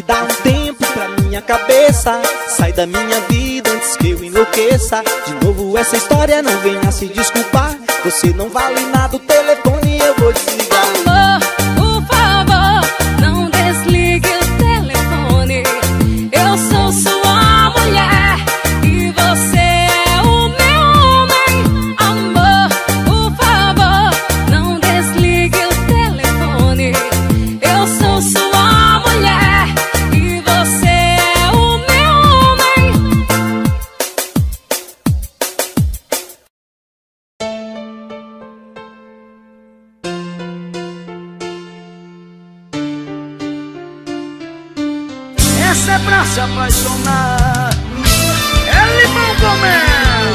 te dar um tempo pra minha cabeça. Sai da minha vida antes que eu enlouqueça. De novo essa história, não venha se desculpar. Você não vale nada, o telefone eu vou desligar.
Amor, por favor, não desligue o telefone. Eu sou sua mulher e você é o meu homem. Amor, por favor, não desligue o telefone. Eu sou sua mulher e você é o meu homem.
Essa é pra se apaixonar, é limão com mel.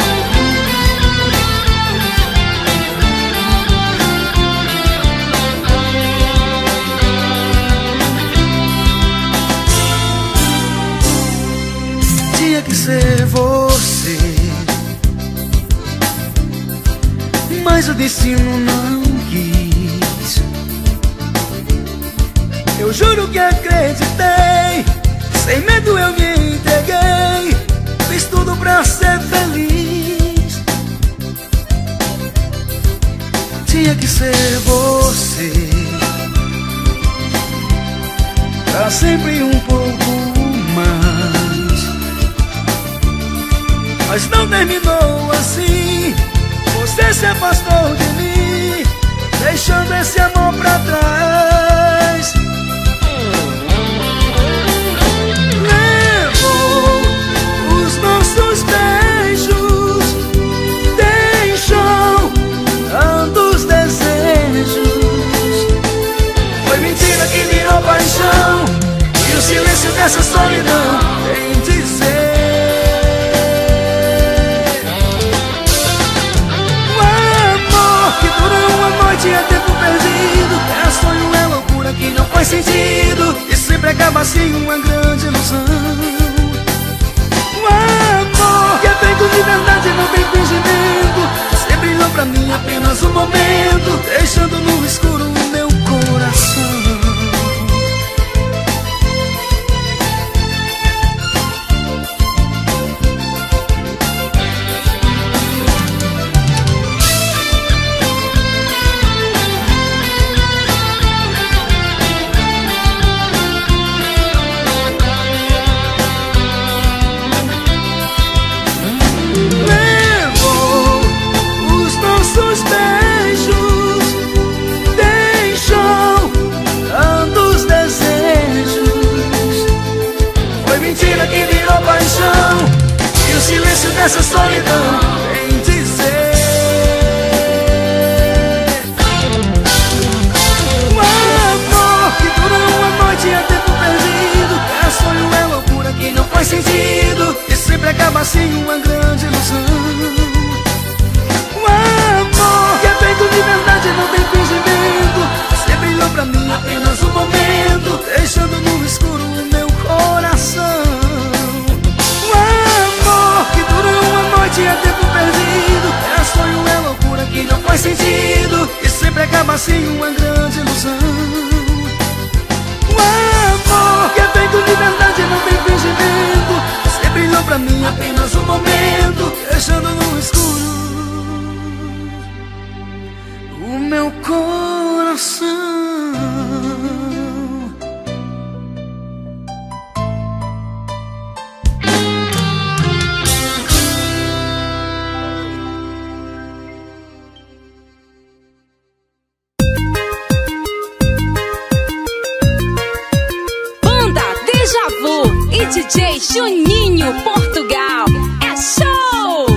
Tinha que ser você, mas o destino não quis. Eu juro que acreditei, sem medo eu me entreguei. Fiz tudo pra ser feliz. Tinha que ser você, pra sempre um pouco mais. Mas não terminou assim. Você se afastou de mim, deixando esse amor pra trás. Nossos beijos deixam tantos desejos. Foi mentira que virou paixão, e o silêncio dessa solidão vem dizer: o amor que dura uma noite é tempo perdido. É sonho, é loucura que não faz sentido, e sempre acaba assim uma grande ilusão. O amor que é feito de verdade, não tem fingimento. Você brilhou pra mim apenas um momento, deixando no escuro o meu coração. Essa solidão vem dizer: o amor que dura uma noite é tempo perdido. É sonho, é loucura que não faz sentido, e sempre acaba assim uma grande ilusão. O amor que é feito de verdade, não tem fingimento. Você brilhou pra mim apenas um momento, deixando no escuro o meu coração. É tempo perdido, é sonho, é loucura que não faz sentido, e sempre acaba assim uma grande ilusão. O amor que é feito de verdade, não tem fingimento. Você brilhou pra mim apenas um momento, deixando no escuro o meu coração.
DJ Juninho Portugal, é show!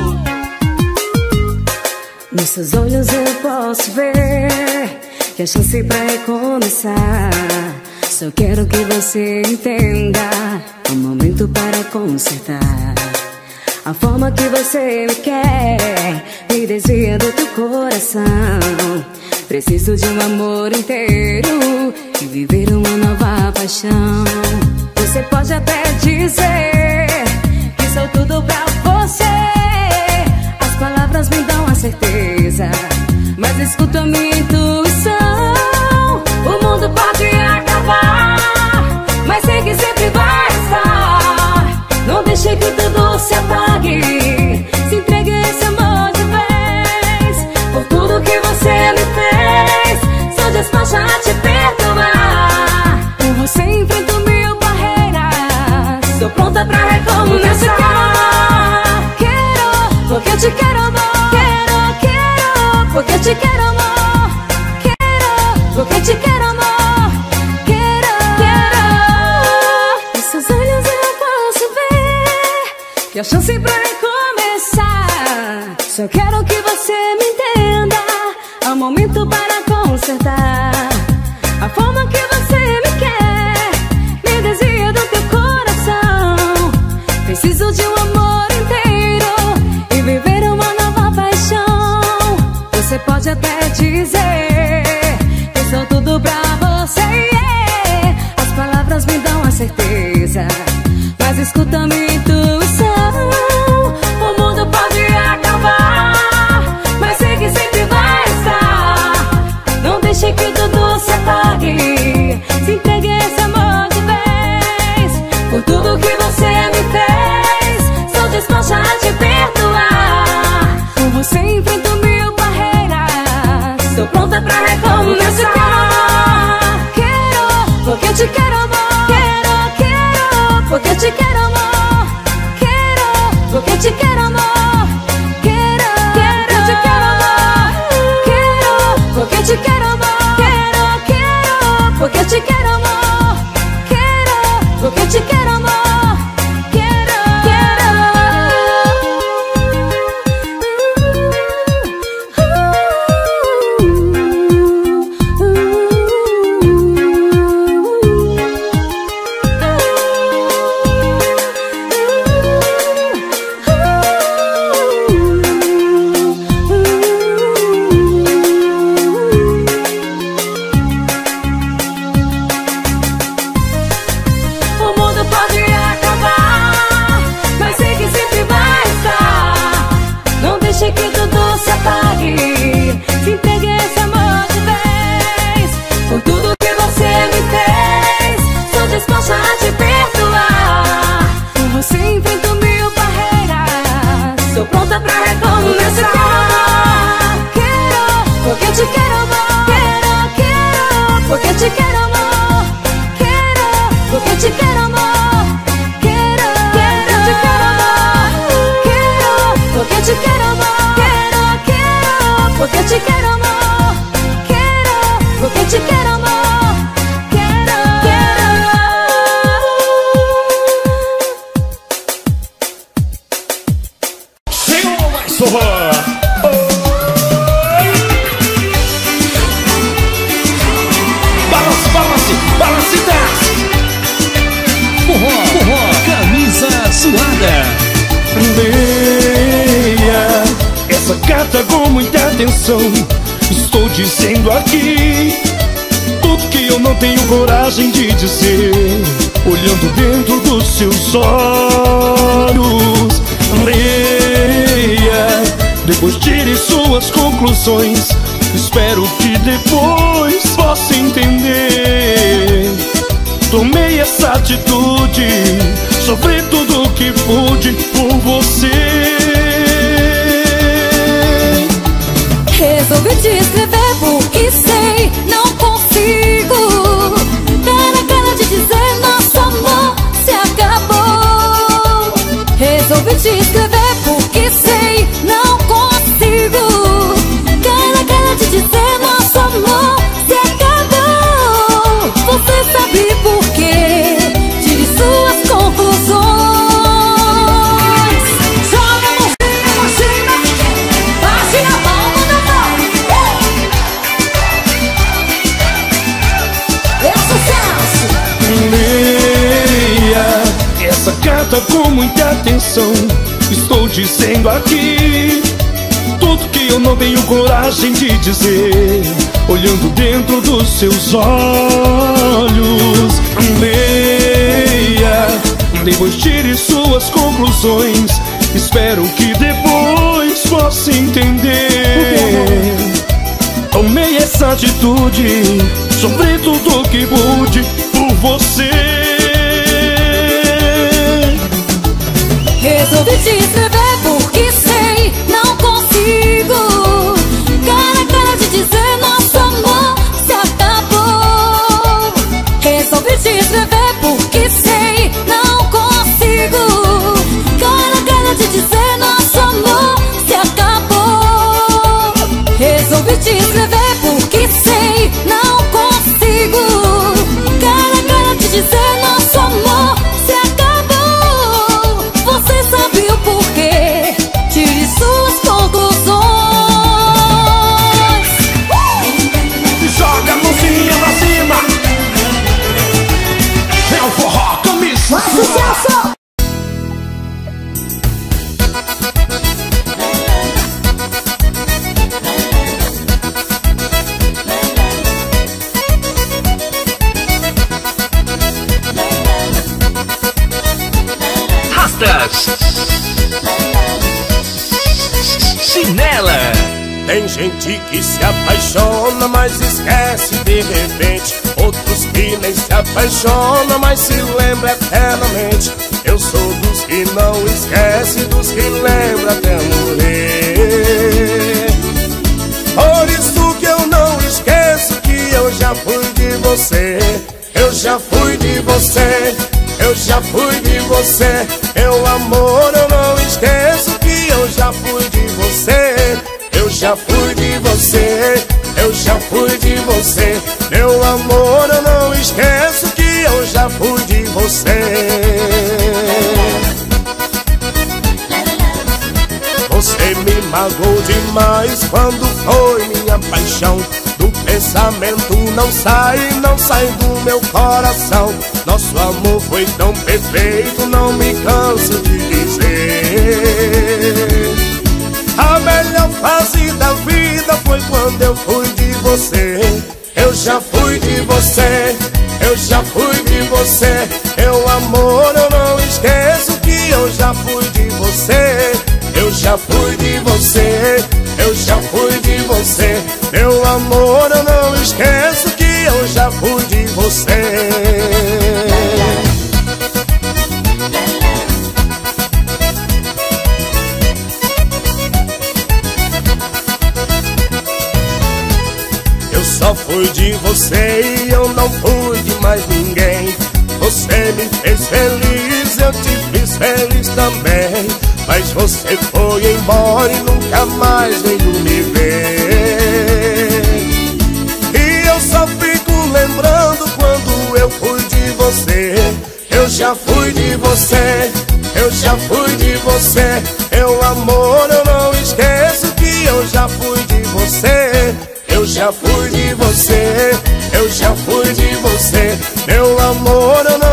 Nos seus olhos eu posso ver que a chance pra recomeçar. Só quero que você entenda o momento para consertar. A forma que você me quer me desvia do teu coração. Preciso de um amor inteiro e viver uma nova paixão. Você pode até dizer que sou tudo pra você. As palavras me dão a certeza, mas escuto a minha intuição. O mundo pode acabar, mas sei que sempre você enfrento mil barreiras. Tô pronta pra recomeçar. Quero, porque eu te quero, amor. Quero, porque eu te quero, amor. Quero, porque eu te quero, amor. Quero. Em seus olhos eu posso ver que a chance pra recomeçar. Só quero que você me entenda. É o momento para consertar. A forma que você me quer me desvia do teu coração. Preciso de um amor inteiro e viver uma nova paixão. Você pode até dizer que sou tudo pra você, yeah. As palavras me dão a certeza, mas escuta minha intuição. O mundo pode acabar, mas sei que sempre vai estar. Não deixe que tudo se apague. Se entregue esse amor de vez. Por tudo que você me fez, sou disposta a te perdoar. Com você enfrento mil barreiras. Sou pronta pra recomeçar. Quero, porque eu te quero, amor. Quero, porque eu te quero, amor. Quero, porque eu te quero, amor. Quero, eu te quero, amor. Quero, porque eu te quero, amor. Quero, porque eu te quero, amor. Quero, porque eu te quero, amor.
Estou dizendo aqui tudo que eu não tenho coragem de dizer, olhando dentro dos seus olhos. Leia, depois tire suas conclusões. Espero que depois possa entender. Tomei essa atitude, sofri tudo o que pude por você.
Resolvi te escrever porque sei, não consigo dar a cara de dizer nosso amor se acabou. Resolvi te escrever porque sei, não consigo dar a cara de dizer nosso amor se acabou. Você sabe por quê? Tire suas conclusões.
Carta com muita atenção. Estou dizendo aqui tudo que eu não tenho coragem de dizer, olhando dentro dos seus olhos. Leia, depois tire suas conclusões. Espero que depois possa entender. Tomei essa atitude, sofri tudo que pude por você.
Resolvi te escrever porque sei, não consigo cara a cara de dizer nosso amor se acabou. Resolvi te
Sinela.
Tem gente que se apaixona, mas esquece de repente. Outros que nem se apaixonam, mas se lembra eternamente. Eu sou dos que não esquece, dos que lembra até morrer. Por isso que eu não esqueço que eu já fui de você. Eu já fui de você, eu já fui de você. Meu amor, eu não esqueço que eu já fui de você. Eu já fui de você, eu já fui de você. Meu amor, eu não esqueço que eu já fui de você. Você me magoou demais quando foi minha paixão. Do pensamento não sai do meu coração. Nosso amor foi tão perfeito, não me canso de dizer. A melhor fase da vida foi quando eu fui de você. Eu já fui de você, eu já fui de você. Meu amor, eu não esqueço que eu já fui de você. Eu já fui de você, eu já fui de você. Meu amor, eu não esqueço que eu já fui de você. Eu só fui de você e eu não fui de mais ninguém. Você me fez feliz, eu te fiz feliz também. Mas você foi embora e nunca mais veio me ver. E eu só fico lembrando quando eu fui de você. Eu já fui de você, eu já fui de você. Meu amor, eu não esqueço que eu já fui de você. Eu já fui de você, eu já fui de você. Meu amor, eu não